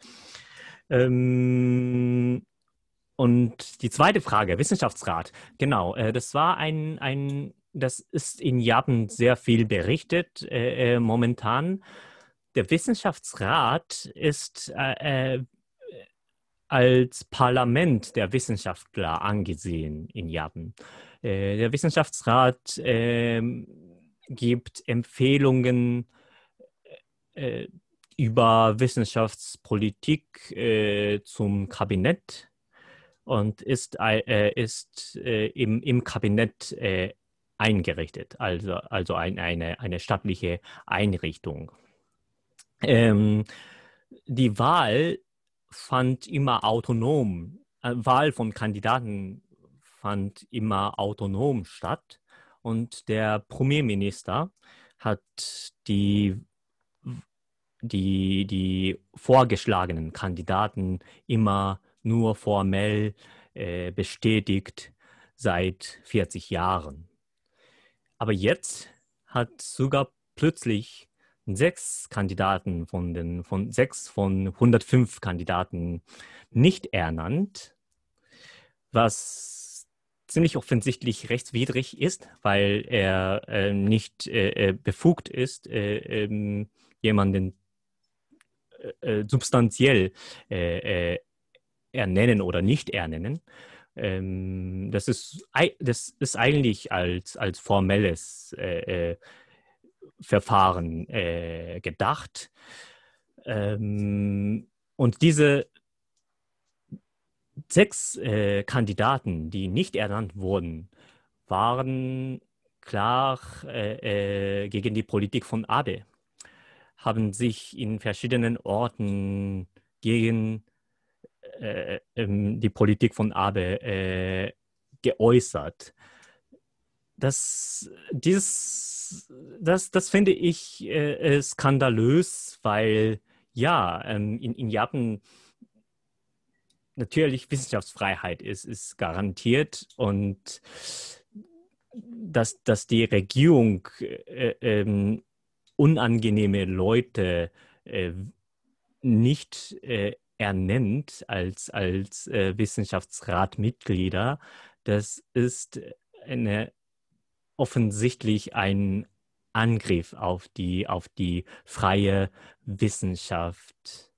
Ähm, und die zweite Frage, Wissenschaftsrat. Genau, äh, das war ein, ein, das ist in Japan sehr viel berichtet äh, äh, momentan. Der Wissenschaftsrat ist äh, äh, als Parlament der Wissenschaftler angesehen in Japan. Äh, der Wissenschaftsrat äh, gibt Empfehlungen äh, über Wissenschaftspolitik äh, zum Kabinett und ist, äh, ist äh, im, im Kabinett äh, eingerichtet, also, also ein, eine, eine staatliche Einrichtung. Ähm, die Wahl fand immer autonom, äh, Wahl von Kandidaten fand immer autonom statt und der Premierminister hat die die, die vorgeschlagenen Kandidaten immer nur formell äh, bestätigt seit vierzig Jahren. Aber jetzt hat sogar plötzlich sechs Kandidaten von den von sechs von hundertfünf Kandidaten nicht ernannt, was ziemlich offensichtlich rechtswidrig ist, weil er äh, nicht äh, befugt ist, äh, ähm, jemanden äh, substanziell äh, äh, ernennen oder nicht ernennen. Ähm, das ist, das ist eigentlich als, als formelles äh, äh, Verfahren äh, gedacht. Ähm, und diese sechs äh, Kandidaten, die nicht ernannt wurden, waren klar äh, äh, gegen die Politik von Abe, haben sich in verschiedenen Orten gegen äh, ähm, die Politik von Abe äh, geäußert. Das, dieses, das, das finde ich äh, skandalös, weil ja, ähm, in, in Japan natürlich Wissenschaftsfreiheit ist, ist garantiert und dass, dass die Regierung äh, ähm, unangenehme Leute äh, nicht äh, ernennt als, als äh, Wissenschaftsratmitglieder, das ist eine, offensichtlich ein Angriff auf die, auf die freie Wissenschaft.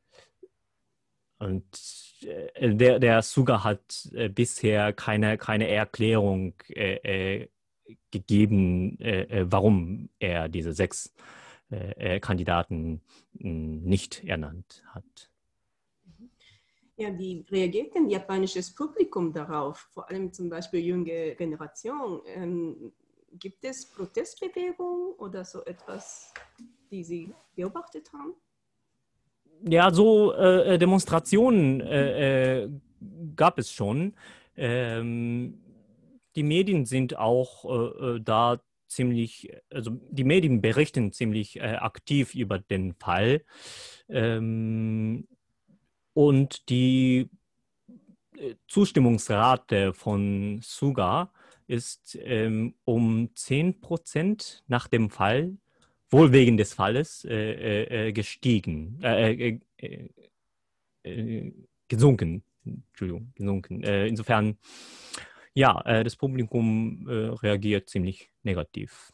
Und äh, der, der Suga hat äh, bisher keine, keine Erklärung äh, äh, gegeben, äh, äh, warum er diese sechs äh, äh, Kandidaten mh, nicht ernannt hat. Ja, wie reagiert denn japanisches Publikum darauf? Vor allem zum Beispiel junge Generation. Ähm, gibt es Protestbewegungen oder so etwas, die Sie beobachtet haben? Ja, so äh, Demonstrationen äh, äh, gab es schon. Ähm, die Medien sind auch äh, da ziemlich, also die Medien berichten ziemlich äh, aktiv über den Fall. Ähm, und die Zustimmungsrate von Suga ist ähm, um zehn Prozent nach dem Fall, wohl wegen des Falles, äh, äh, gestiegen, äh, äh, äh, gesunken. Entschuldigung, gesunken. Äh, insofern, ja, äh, das Publikum äh, reagiert ziemlich negativ.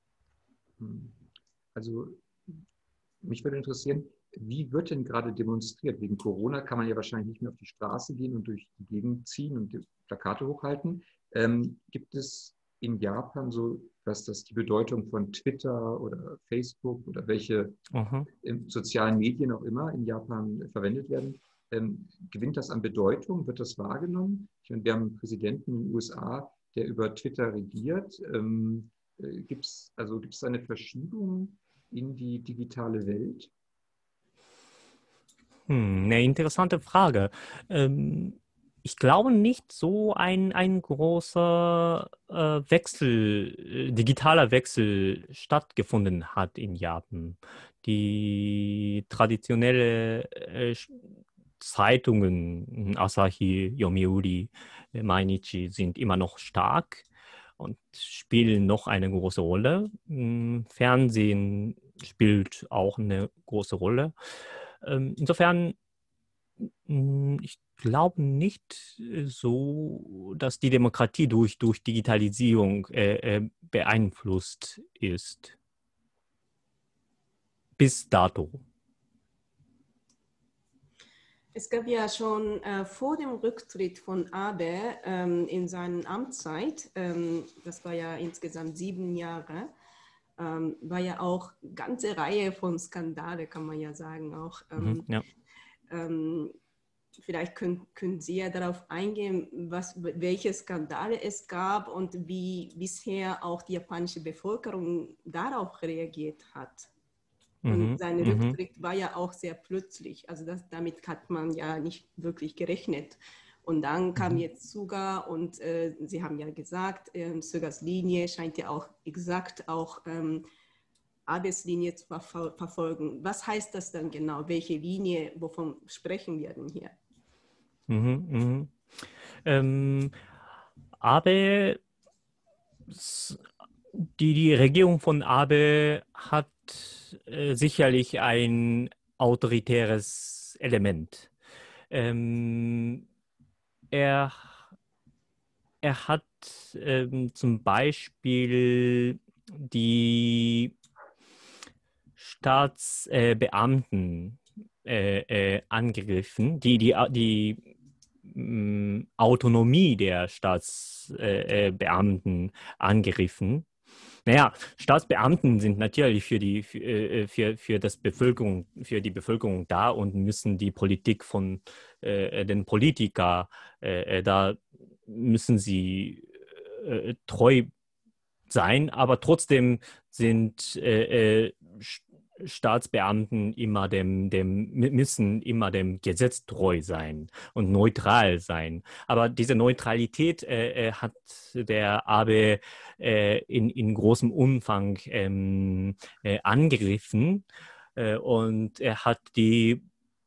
Also mich würde interessieren, wie wird denn gerade demonstriert? Wegen Corona kann man ja wahrscheinlich nicht mehr auf die Straße gehen und durch die Gegend ziehen und die Plakate hochhalten. Ähm, gibt es in Japan so, was das die Bedeutung von Twitter oder Facebook oder welche Aha. sozialen Medien auch immer in Japan verwendet werden, ähm, gewinnt das an Bedeutung? Wird das wahrgenommen? Ich meine, wir haben einen Präsidenten in den U S A, der über Twitter regiert. Ähm, äh, gibt es also gibt's eine Verschiebung in die digitale Welt? Hm, eine interessante Frage. Ähm, ich glaube nicht so ein, ein großer äh, Wechsel, äh, digitaler Wechsel stattgefunden hat in Japan. Die traditionelle äh, Sch- Zeitungen, Asahi, Yomiuri, äh, Mainichi, sind immer noch stark und spielen noch eine große Rolle. Hm, Fernsehen spielt auch eine große Rolle. Ähm, insofern, mh, ich glaube nicht äh, so, dass die Demokratie durch, durch Digitalisierung äh, äh, beeinflusst ist. Bis dato. Es gab ja schon äh, vor dem Rücktritt von Abe ähm, in seiner Amtszeit, ähm, das war ja insgesamt sieben Jahre, ähm, war ja auch eine ganze Reihe von Skandale, kann man ja sagen. Auch, Mhm, ähm, ja. ähm, vielleicht können, können Sie ja darauf eingehen, was, welche Skandale es gab und wie bisher auch die japanische Bevölkerung darauf reagiert hat. Und Mhm, sein mhm, Rücktritt war ja auch sehr plötzlich. Also das, damit hat man ja nicht wirklich gerechnet. Und dann kam mhm. jetzt Suga und äh, Sie haben ja gesagt, äh, Sugas Linie scheint ja auch exakt auch ähm, Abes Linie zu verfol verfolgen. Was heißt das dann genau? Welche Linie, wovon sprechen wir denn hier? Mhm, mhm. Ähm, Abe, s- die, die Regierung von Abe hat äh, sicherlich ein autoritäres Element. Ähm, er, er hat ähm, zum Beispiel die Staatsbeamten äh, Beamten, äh, äh, angegriffen, die, die, die mh, Autonomie der Staatsbeamten äh, äh, Beamten angegriffen. Naja, Staatsbeamten sind natürlich für die, für, äh, für, für das Bevölkerung, für die Bevölkerung da und müssen die Politik von äh, den Politikern, äh, äh, da müssen sie äh, treu sein, aber trotzdem sind äh, äh, Staatsbeamten immer dem, dem, müssen immer dem Gesetz treu sein und neutral sein. Aber diese Neutralität äh, äh, hat der Abe äh, in, in großem Umfang ähm, äh, angegriffen äh, und er hat die,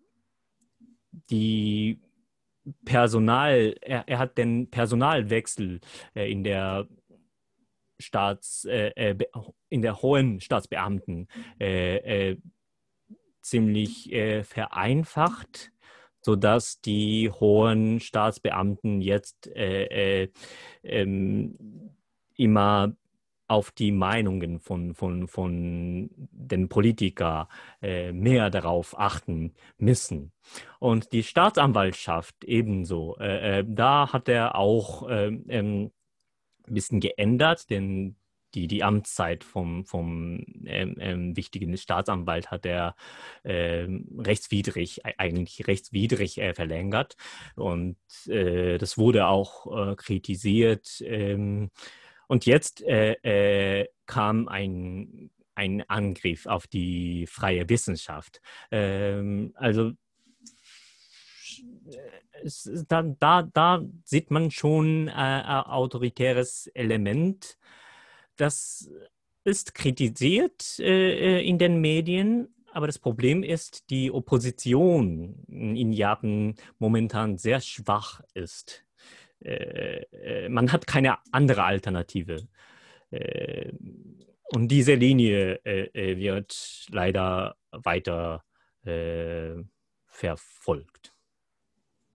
die Personal, er, er hat den Personalwechsel äh, in der Staats, äh, äh, in der hohen Staatsbeamten äh, äh, ziemlich äh, vereinfacht, sodass die hohen Staatsbeamten jetzt äh, äh, ähm, immer auf die Meinungen von, von, von den Politikern äh, mehr darauf achten müssen. Und die Staatsanwaltschaft ebenso. Äh, äh, da hat er auch ähm, ähm, ein bisschen geändert, denn die, die Amtszeit vom, vom ähm, ähm, wichtigen Staatsanwalt hat er ähm, rechtswidrig, eigentlich rechtswidrig äh, verlängert. Und äh, das wurde auch äh, kritisiert. Ähm, und jetzt äh, äh, kam ein, ein Angriff auf die freie Wissenschaft. Ähm, also es, da, da, da sieht man schon äh, ein autoritäres Element. Das ist kritisiert äh, in den Medien, aber das Problem ist, die Opposition in Japan momentan sehr schwach ist. Äh, äh, man hat keine andere Alternative. Äh, und diese Linie äh, äh, wird leider weiter äh, verfolgt.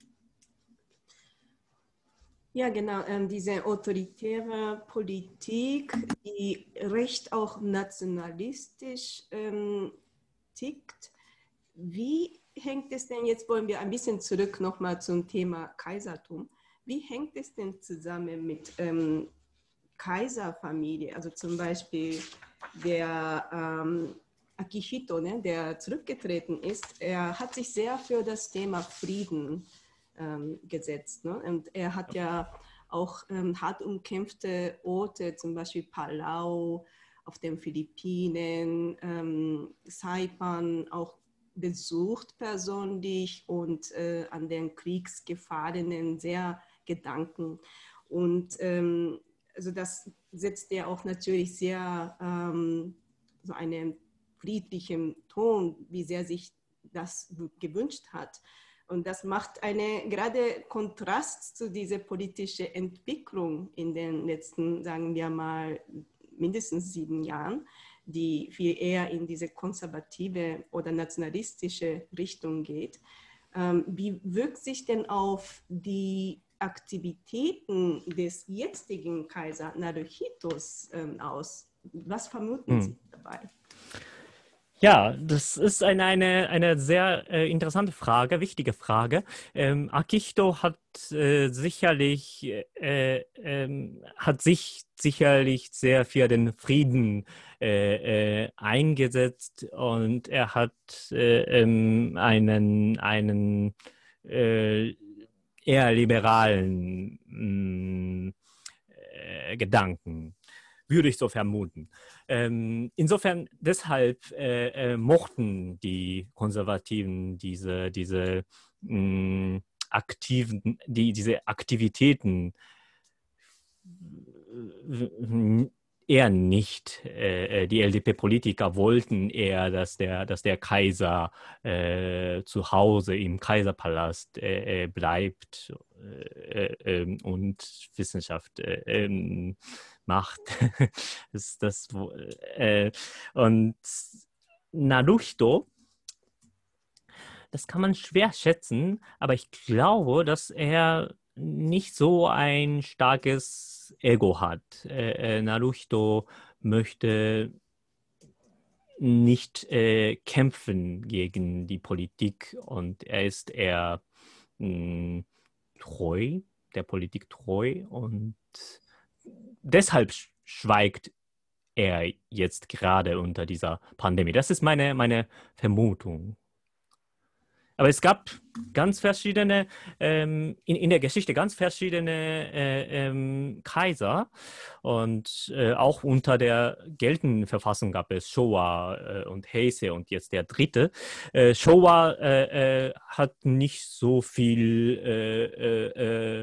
Ja, genau. Ähm, diese autoritäre Politik, die recht auch nationalistisch ähm, tickt. Wie hängt es denn, jetzt wollen wir ein bisschen zurück nochmal zum Thema Kaisertum. Wie hängt es denn zusammen mit ähm, Kaiserfamilie? Also zum Beispiel der ähm, Akihito, ne, der zurückgetreten ist, er hat sich sehr für das Thema Frieden ähm, gesetzt. Ne? Und er hat ja auch ähm, hart umkämpfte Orte, zum Beispiel Palau auf den Philippinen, ähm, Saipan auch besucht persönlich und äh, an den Kriegsgefallenen sehr Gedanken. Und ähm, also das setzt er auch natürlich sehr ähm, so einen friedlichen Ton, wie sehr sich das gewünscht hat. Und das macht einen gerade Kontrast zu dieser politischen Entwicklung in den letzten, sagen wir mal, mindestens sieben Jahren, die viel eher in diese konservative oder nationalistische Richtung geht. Ähm, wie wirkt sich denn auf die Aktivitäten des jetzigen Kaiser Naruhitos ähm, aus? Was vermuten Hm. Sie dabei? Ja, das ist eine, eine, eine sehr äh, interessante Frage, wichtige Frage. Ähm, Akihito hat äh, sicherlich äh, ähm, hat sich sicherlich sehr für den Frieden äh, äh, eingesetzt und er hat äh, ähm, einen, einen äh, eher liberalen mh, äh, Gedanken, würde ich so vermuten. Ähm, insofern, deshalb äh, äh, mochten die Konservativen diese, diese mh, aktiven, die, diese Aktivitäten äh, eher nicht. Äh, die L D P-Politiker wollten eher, dass der, dass der Kaiser äh, zu Hause im Kaiserpalast äh, äh, bleibt äh, äh, und Wissenschaft äh, ähm, macht. ist das, äh, und Naruhito, das kann man schwer schätzen, aber ich glaube, dass er nicht so ein starkes Ego hat. Äh, äh, Naruhito möchte nicht äh, kämpfen gegen die Politik und er ist eher mh, treu, der Politik treu und deshalb sch- schweigt er jetzt gerade unter dieser Pandemie. Das ist meine, meine Vermutung. Aber es gab ganz verschiedene, ähm, in, in der Geschichte ganz verschiedene äh, ähm, Kaiser und äh, auch unter der geltenden Verfassung gab es Showa äh, und Heisei und jetzt der dritte. Äh, Showa äh, äh, hat nicht so viel äh, äh, äh,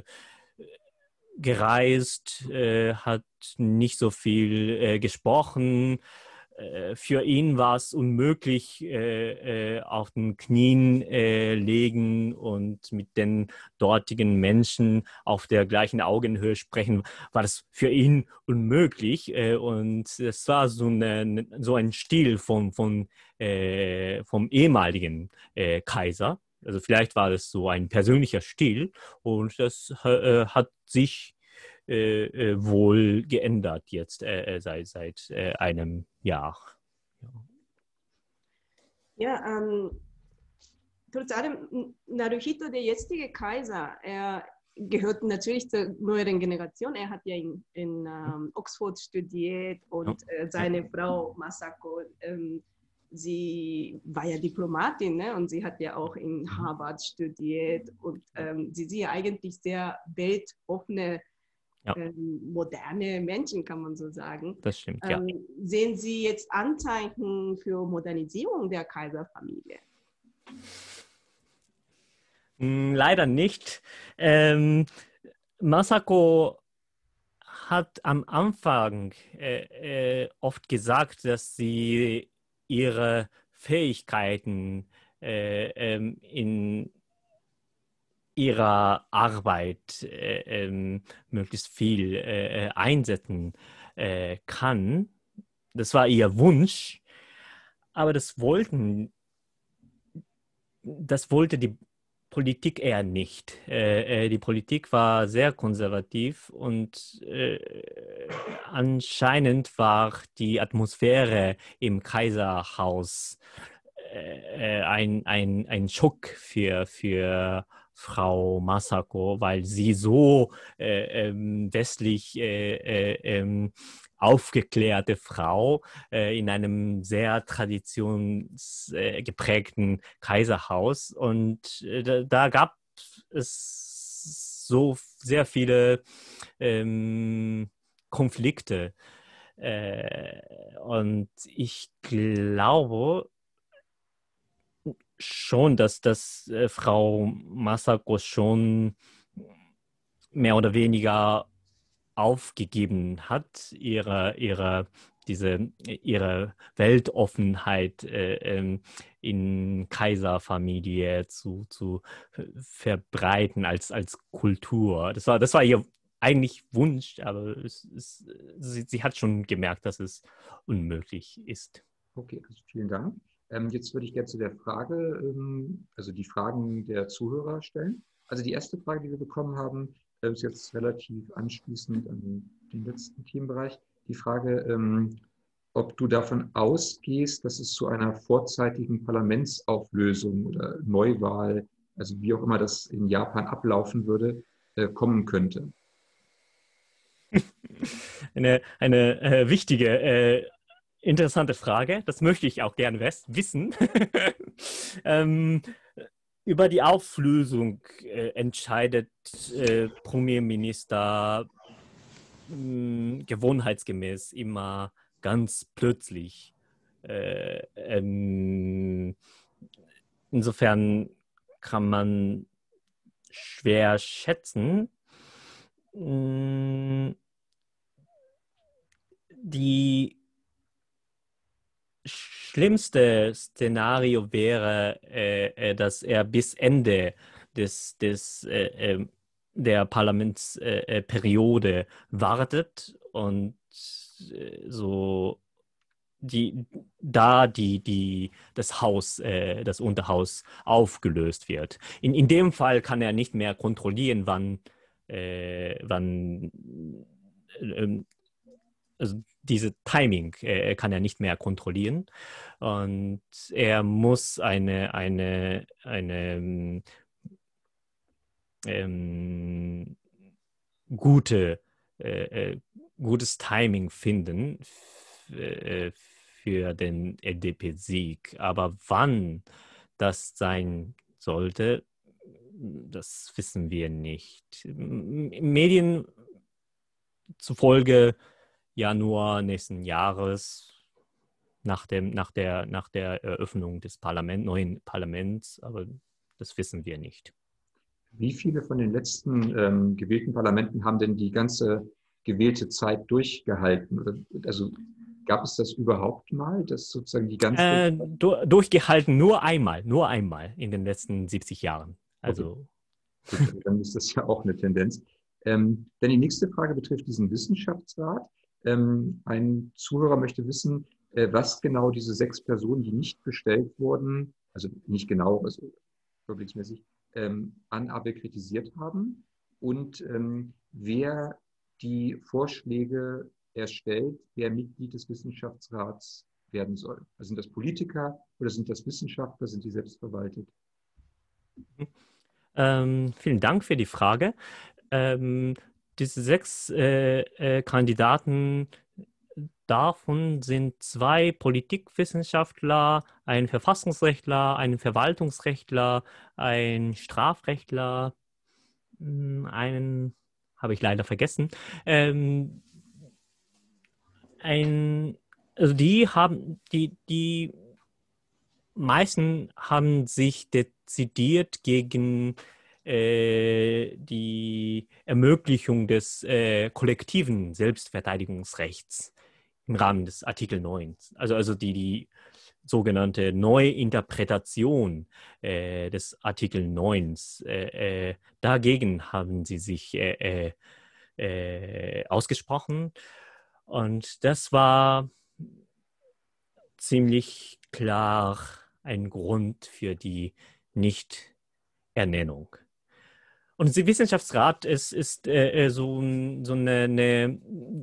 gereist, äh, hat nicht so viel äh, gesprochen. Äh, für ihn war es unmöglich, äh, äh, auf den Knien äh, legen und mit den dortigen Menschen auf der gleichen Augenhöhe sprechen, war das für ihn unmöglich. Äh, und es war so, eine, so ein Stil vom, vom, äh, vom ehemaligen äh, Kaiser. Also vielleicht war das so ein persönlicher Stil und das äh, hat sich äh, äh, wohl geändert jetzt äh, seit, seit äh, einem Jahr. Ja. Ja, ähm, trotz allem, Naruhito, der jetzige Kaiser, er gehört natürlich zur neueren Generation. Er hat ja in, in ähm, Oxford studiert und äh, seine ja. Frau Masako, ähm, sie war ja Diplomatin, ne? Und sie hat ja auch in Harvard studiert und ähm, sie sind ja eigentlich sehr weltoffene, ja. ähm, moderne Menschen, kann man so sagen. Das stimmt, ähm, ja. Sehen Sie jetzt Anzeichen für Modernisierung der Kaiserfamilie? Leider nicht. Ähm, Masako hat am Anfang äh, äh, oft gesagt, dass sie ihre Fähigkeiten äh, ähm, in ihrer Arbeit äh, ähm, möglichst viel äh, einsetzen äh, kann. Das war ihr Wunsch, aber das wollten, das wollte die Politik eher nicht. Äh, äh, die Politik war sehr konservativ und äh, anscheinend war die Atmosphäre im Kaiserhaus äh, ein, ein, ein Schock für, für Frau Masako, weil sie so äh, ähm, westlich äh, äh, ähm, aufgeklärte Frau äh, in einem sehr traditionsgeprägten Kaiserhaus. Und äh, da, da gab es so sehr viele ähm, Konflikte. Äh, und ich glaube schon, dass das äh, Frau Masako schon mehr oder weniger aufgegeben hat, ihre, ihre, diese, ihre Weltoffenheit äh, ähm, in Kaiserfamilie zu, zu verbreiten als, als Kultur. Das war, das war ihr eigentlich Wunsch, aber es, es, sie, sie hat schon gemerkt, dass es unmöglich ist. Okay, also vielen Dank. Ähm, jetzt würde ich gerne zu der Frage, ähm, also die Fragen der Zuhörer stellen. Also die erste Frage, die wir bekommen haben, äh, ist jetzt relativ anschließend an den letzten Themenbereich. Die Frage, ähm, ob du davon ausgehst, dass es zu einer vorzeitigen Parlamentsauflösung oder Neuwahl, also wie auch immer das in Japan ablaufen würde, äh, kommen könnte. Eine, eine äh, wichtige, äh, interessante Frage. Das möchte ich auch gerne wissen. ähm, über die Auflösung äh, entscheidet äh, Premierminister mh, gewohnheitsgemäß immer ganz plötzlich. Äh, ähm, insofern kann man schwer schätzen. Mh, die schlimmste Szenario wäre, äh, äh, dass er bis Ende des, des, äh, äh, der Parlamentsperiode äh, wartet und äh, so die, da die, die, das Haus, äh, das Unterhaus aufgelöst wird. In, in dem Fall kann er nicht mehr kontrollieren, wann, äh, wann äh, also diese Timing äh, kann er nicht mehr kontrollieren. Und er muss eine, eine, eine ähm, gute, äh, äh, gutes Timing finden f- äh, für den L D P-Sieg. Aber wann das sein sollte, das wissen wir nicht. M- Medien zufolge Januar nächsten Jahres, nach, dem, nach, der, nach der Eröffnung des Parlament, neuen Parlaments, aber das wissen wir nicht. Wie viele von den letzten ähm, gewählten Parlamenten haben denn die ganze gewählte Zeit durchgehalten? Oder, also gab es das überhaupt mal, dass sozusagen die ganze... Äh, du, durchgehalten nur einmal, nur einmal in den letzten siebzig Jahren. Also okay. Gut, also dann ist das ja auch eine Tendenz. Ähm, denn die nächste Frage betrifft diesen Wissenschaftsrat. Ähm, ein Zuhörer möchte wissen, äh, was genau diese sechs Personen, die nicht bestellt wurden, also nicht genau, also überblicksmäßig, ähm, an Abe kritisiert haben und ähm, wer die Vorschläge erstellt, wer Mitglied des Wissenschaftsrats werden soll. Also sind das Politiker oder sind das Wissenschaftler, sind die selbstverwaltet? ähm, vielen Dank für die Frage. Ähm, diese sechs äh, äh, Kandidaten, davon sind zwei Politikwissenschaftler, ein Verfassungsrechtler, ein Verwaltungsrechtler, ein Strafrechtler, mh, einen habe ich leider vergessen. Ähm, ein, also die haben, die, die meisten haben sich dezidiert gegen äh, die Ermöglichung des äh, kollektiven Selbstverteidigungsrechts im Rahmen des Artikel neun. Also, also die, die sogenannte Neuinterpretation äh, des Artikel neun. Äh, äh, dagegen haben sie sich äh, äh, äh, ausgesprochen. Und das war ziemlich klar ein Grund für die Nicht Ernennung. Und der Wissenschaftsrat ist, ist äh, so, so eine, eine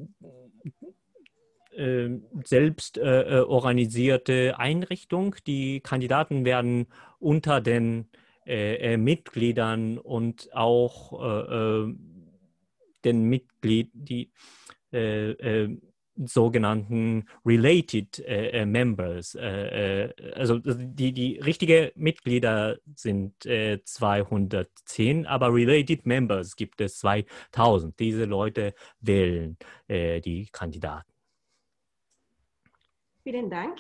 äh, selbst äh, organisierte Einrichtung. Die Kandidaten werden unter den äh, äh, Mitgliedern und auch äh, äh, den Mitglied, die äh, äh, sogenannten Related äh, Members. Äh, äh, also die, die richtigen Mitglieder sind äh, zweihundertzehn, aber Related Members gibt es zweitausend. Diese Leute wählen äh, die Kandidaten. Vielen Dank.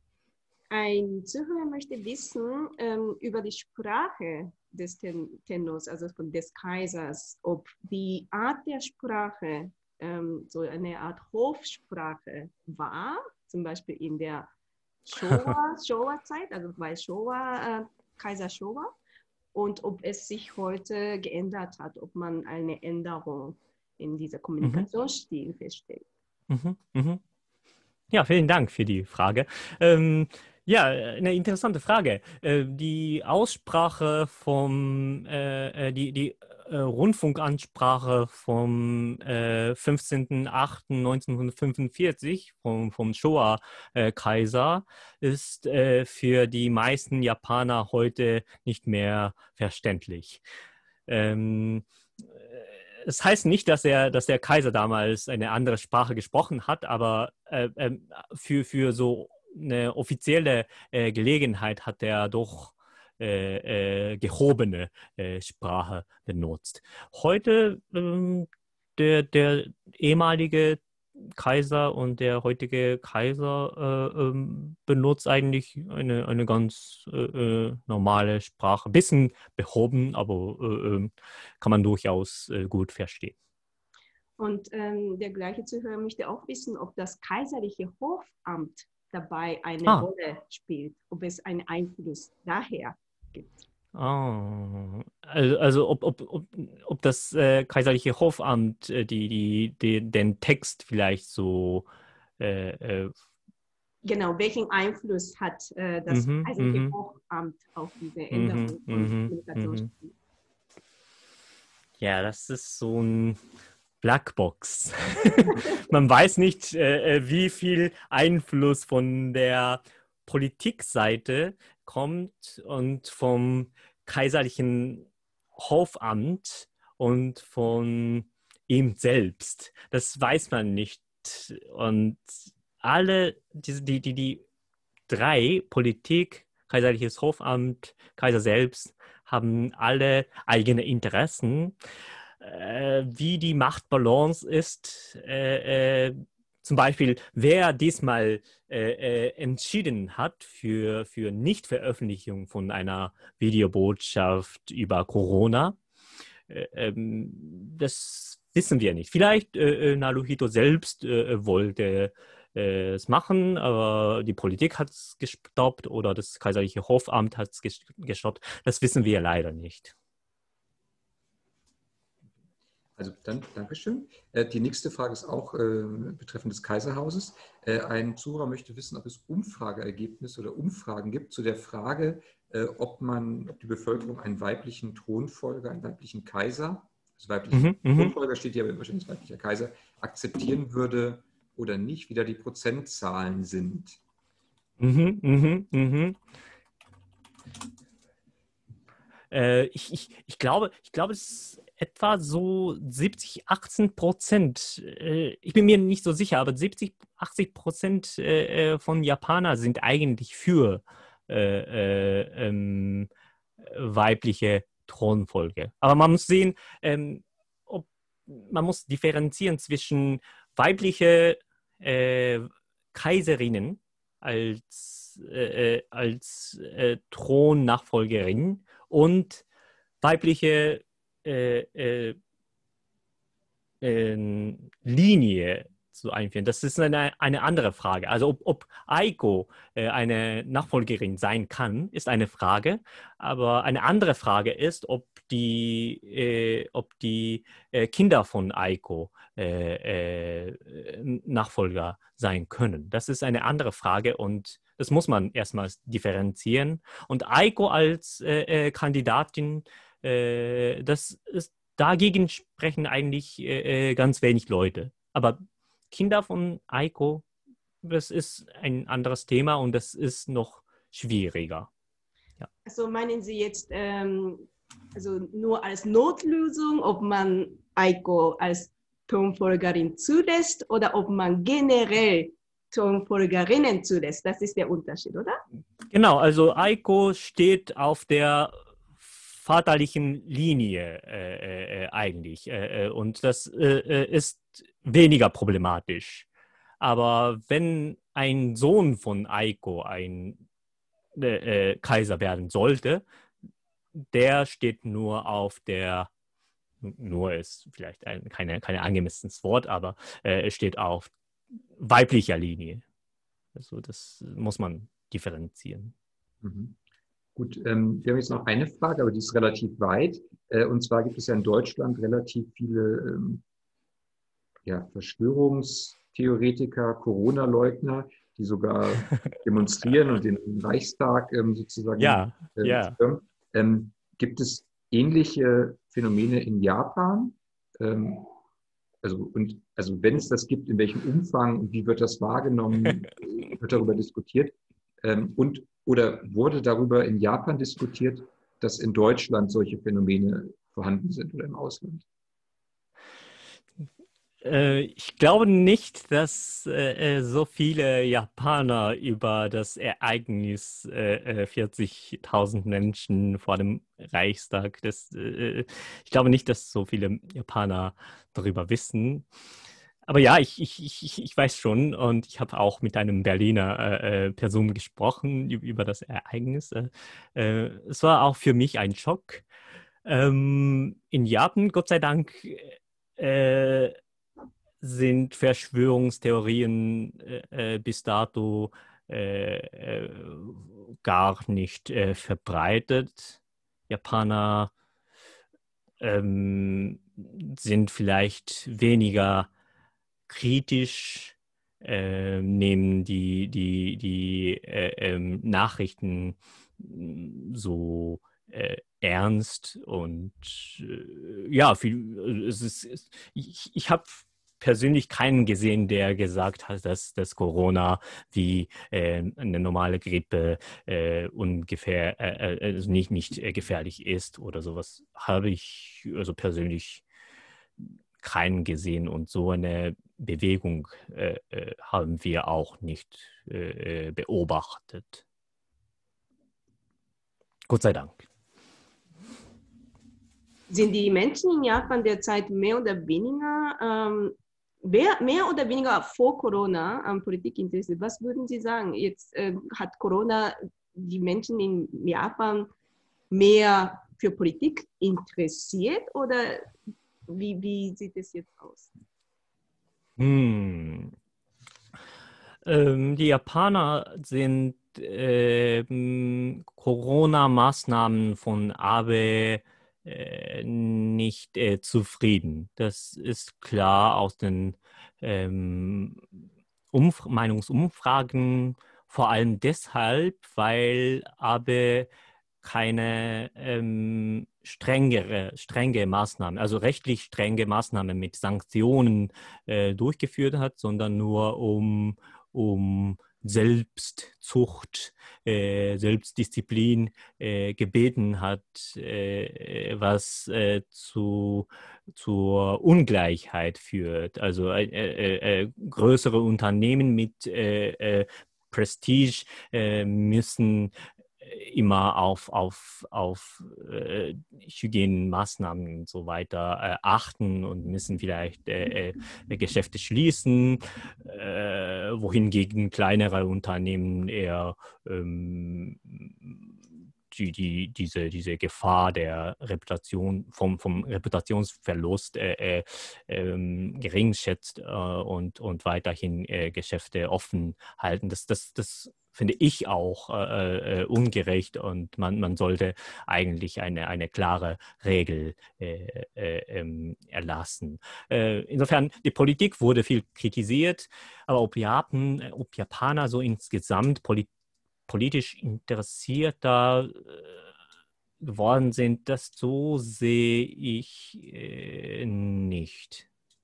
Ein Zuhörer möchte wissen ähm, über die Sprache des Ten Tenors, also von des Kaisers, ob die Art der Sprache ähm, so eine Art Hofsprache war, zum Beispiel in der Showa, Showa-Zeit, also bei Showa, äh, Kaiser Showa, und ob es sich heute geändert hat, ob man eine Änderung in dieser Kommunikationsstil mhm. feststellt. Mhm. Mhm. Ja, vielen Dank für die Frage. Ähm, ja, eine interessante Frage. Äh, die Aussprache vom, äh, die, die äh, Rundfunkansprache vom äh, fünfzehnten achten neunzehnhundertfünfundvierzig vom, vom Showa-Kaiser ist äh, für die meisten Japaner heute nicht mehr verständlich. Ähm, Es heißt nicht, dass, er, dass der Kaiser damals eine andere Sprache gesprochen hat, aber äh, äh, für, für so eine offizielle äh, Gelegenheit hat er doch äh, äh, gehobene äh, Sprache benutzt. Heute äh, der, der ehemalige Kaiser und der heutige Kaiser äh, ähm, benutzt eigentlich eine, eine ganz äh, äh, normale Sprache. Ein bisschen behoben, aber äh, äh, kann man durchaus äh, gut verstehen. Und ähm, der gleiche Zuhörer möchte auch wissen, ob das kaiserliche Hofamt dabei eine ah. Rolle spielt, ob es einen Einfluss daher gibt. Oh, also, also ob, ob, ob, ob das äh, kaiserliche Hofamt äh, die, die, die, den Text vielleicht so äh, äh, genau, welchen Einfluss hat äh, das mhm, kaiserliche mhm. Hofamt auf diese Änderung mhm, von mhm, Kommunikationsstil? Mhm. Ja, das ist so ein Blackbox. Man weiß nicht, äh, wie viel Einfluss von der Politikseite kommt und vom kaiserlichen Hofamt und von ihm selbst. Das weiß man nicht. Und alle, die, die, die, die drei, Politik, kaiserliches Hofamt, Kaiser selbst, haben alle eigene Interessen. Äh, wie die Machtbalance ist, äh, äh, zum Beispiel, wer diesmal äh, äh, entschieden hat für, für Nichtveröffentlichung von einer Videobotschaft über Corona, äh, ähm, das wissen wir nicht. Vielleicht äh, Naruhito selbst äh, wollte äh, es machen, aber die Politik hat es gestoppt oder das kaiserliche Hofamt hat es gestoppt. Das wissen wir leider nicht. Also dann, Dankeschön. Äh, die nächste Frage ist auch äh, betreffend des Kaiserhauses. Äh, ein Zuhörer möchte wissen, ob es Umfrageergebnisse oder Umfragen gibt zu der Frage, äh, ob man, ob die Bevölkerung einen weiblichen Thronfolger, einen weiblichen Kaiser, also weiblichen mhm, Thronfolger steht hier aber wahrscheinlich weiblicher Kaiser, akzeptieren würde oder nicht, wie da die Prozentzahlen sind. Mhm, mhm, mhm. Äh, ich, ich, ich glaube, ich glaube, es ist etwa so siebzig, achtzig Prozent. Äh, ich bin mir nicht so sicher, aber siebzig, achtzig Prozent äh, von Japanern sind eigentlich für äh, äh, ähm, weibliche Thronfolge. Aber man muss sehen, ähm, ob, man muss differenzieren zwischen weibliche äh, Kaiserinnen als, äh, als äh, Thronnachfolgerin und weibliche äh, äh, äh, Linie zu einführen. Das ist eine, eine andere Frage. Also ob, ob Aiko äh, eine Nachfolgerin sein kann, ist eine Frage. Aber eine andere Frage ist, ob die, äh, ob die äh, Kinder von Aiko äh, äh, Nachfolger sein können. Das ist eine andere Frage und Das muss man erstmals differenzieren. Und Aiko als äh, äh, Kandidatin, äh, das ist, dagegen sprechen eigentlich äh, ganz wenig Leute. Aber Kinder von Aiko, das ist ein anderes Thema und das ist noch schwieriger. Ja. Also meinen Sie jetzt ähm, also nur als Notlösung, ob man Aiko als Thronfolgerin zulässt oder ob man generell Thronfolgerinnen zulässt? Das ist der Unterschied, oder? Genau, also Aiko steht auf der vaterlichen Linie äh, äh, eigentlich äh, und das äh, ist weniger problematisch. Aber wenn ein Sohn von Aiko ein äh, Kaiser werden sollte, der steht nur auf der, nur ist vielleicht ein keine, keine angemessenes Wort, aber äh, steht auf weiblicher Linie. Also das muss man differenzieren. Mhm. Gut, ähm, wir haben jetzt noch eine Frage, aber die ist relativ weit. Äh, und zwar gibt es ja in Deutschland relativ viele ähm, ja, Verschwörungstheoretiker, Corona-Leugner, die sogar demonstrieren und den Reichstag ähm, sozusagen Ja, äh, ja. ähm, gibt es ähnliche Phänomene in Japan? Ähm, also, und, also wenn es das gibt, in welchem Umfang und wie wird das wahrgenommen, wird darüber diskutiert? Ähm, und oder wurde darüber in Japan diskutiert, dass in Deutschland solche Phänomene vorhanden sind oder im Ausland? Ich glaube nicht, dass äh, so viele Japaner über das Ereignis äh, vierzigtausend Menschen vor dem Reichstag, das, äh, ich glaube nicht, dass so viele Japaner darüber wissen. Aber ja, ich, ich, ich, ich weiß schon und ich habe auch mit einem Berliner äh, Person gesprochen über das Ereignis. Äh, es war auch für mich ein Schock. Ähm, in Japan, Gott sei Dank, äh, sind Verschwörungstheorien äh, bis dato äh, äh, gar nicht äh, verbreitet. Japaner ähm, sind vielleicht weniger kritisch, äh, nehmen die, die, die äh, ähm, Nachrichten so äh, ernst und äh, ja, viel, es ist, es, ich, ich habe persönlich keinen gesehen, der gesagt hat, dass das Corona wie äh, eine normale Grippe äh, ungefähr äh, also nicht, nicht äh, gefährlich ist oder sowas. Habe ich also persönlich keinen gesehen und so eine Bewegung äh, äh, haben wir auch nicht äh, beobachtet. Gott sei Dank. Sind die Menschen in Japan derzeit mehr oder weniger ähm, Mehr, mehr oder weniger vor Corona an Politik interessiert? Was würden Sie sagen? Jetzt äh, hat Corona die Menschen in Japan mehr für Politik interessiert oder wie, wie sieht es jetzt aus? Hm. Ähm, die Japaner sind ähm, Corona-Maßnahmen von Abe äh, nicht äh, zufrieden. Das ist klar aus den ähm, Umf- Meinungsumfragen, vor allem deshalb, weil Abe keine ähm, strengere, strenge Maßnahmen, also rechtlich strenge Maßnahmen mit Sanktionen äh, durchgeführt hat, sondern nur um, um Selbstzucht, äh, Selbstdisziplin äh, gebeten hat, äh, was äh, zu, zur Ungleichheit führt. Also äh, äh, äh, größere Unternehmen mit äh, äh, Prestige äh, müssen immer auf, auf, auf äh, Hygienemaßnahmen und so weiter äh, achten und müssen vielleicht äh, äh, Geschäfte schließen, äh, wohingegen kleinere Unternehmen eher ähm, die, die, diese, diese Gefahr der Reputation, vom, vom Reputationsverlust äh, äh, ähm, gering schätzt äh, und, und weiterhin äh, Geschäfte offen halten. Das, das, das finde ich auch äh, äh, ungerecht und man, man sollte eigentlich eine, eine klare Regel äh, äh, ähm, erlassen. Äh, insofern, die Politik wurde viel kritisiert, aber ob Japan, ob Japaner so insgesamt Politik politisch interessierter äh, geworden sind, das so sehe ich äh, nicht.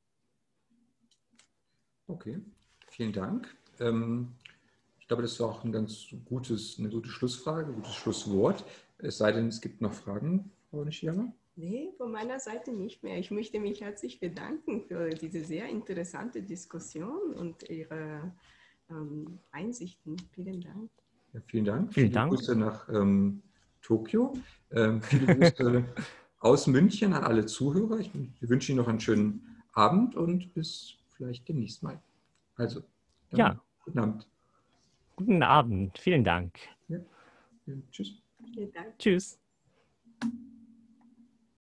Okay, vielen Dank. Ähm, ich glaube, das war auch ein ganz gutes, eine gute Schlussfrage, ein gutes Schlusswort. Es sei denn, es gibt noch Fragen, Frau Nishiyama? Nee, von meiner Seite nicht mehr. Ich möchte mich herzlich bedanken für diese sehr interessante Diskussion und Ihre ähm, Einsichten. Vielen Dank. Ja, vielen Dank. Vielen Viele Dank. Grüße nach ähm, Tokio. Ähm, viele Grüße aus München an alle Zuhörer. Ich, ich wünsche Ihnen noch einen schönen Abend und bis vielleicht demnächst mal. Also, dann Ja. guten Abend. Guten Abend. Vielen Dank. Ja, ja, tschüss. Vielen Dank. Tschüss.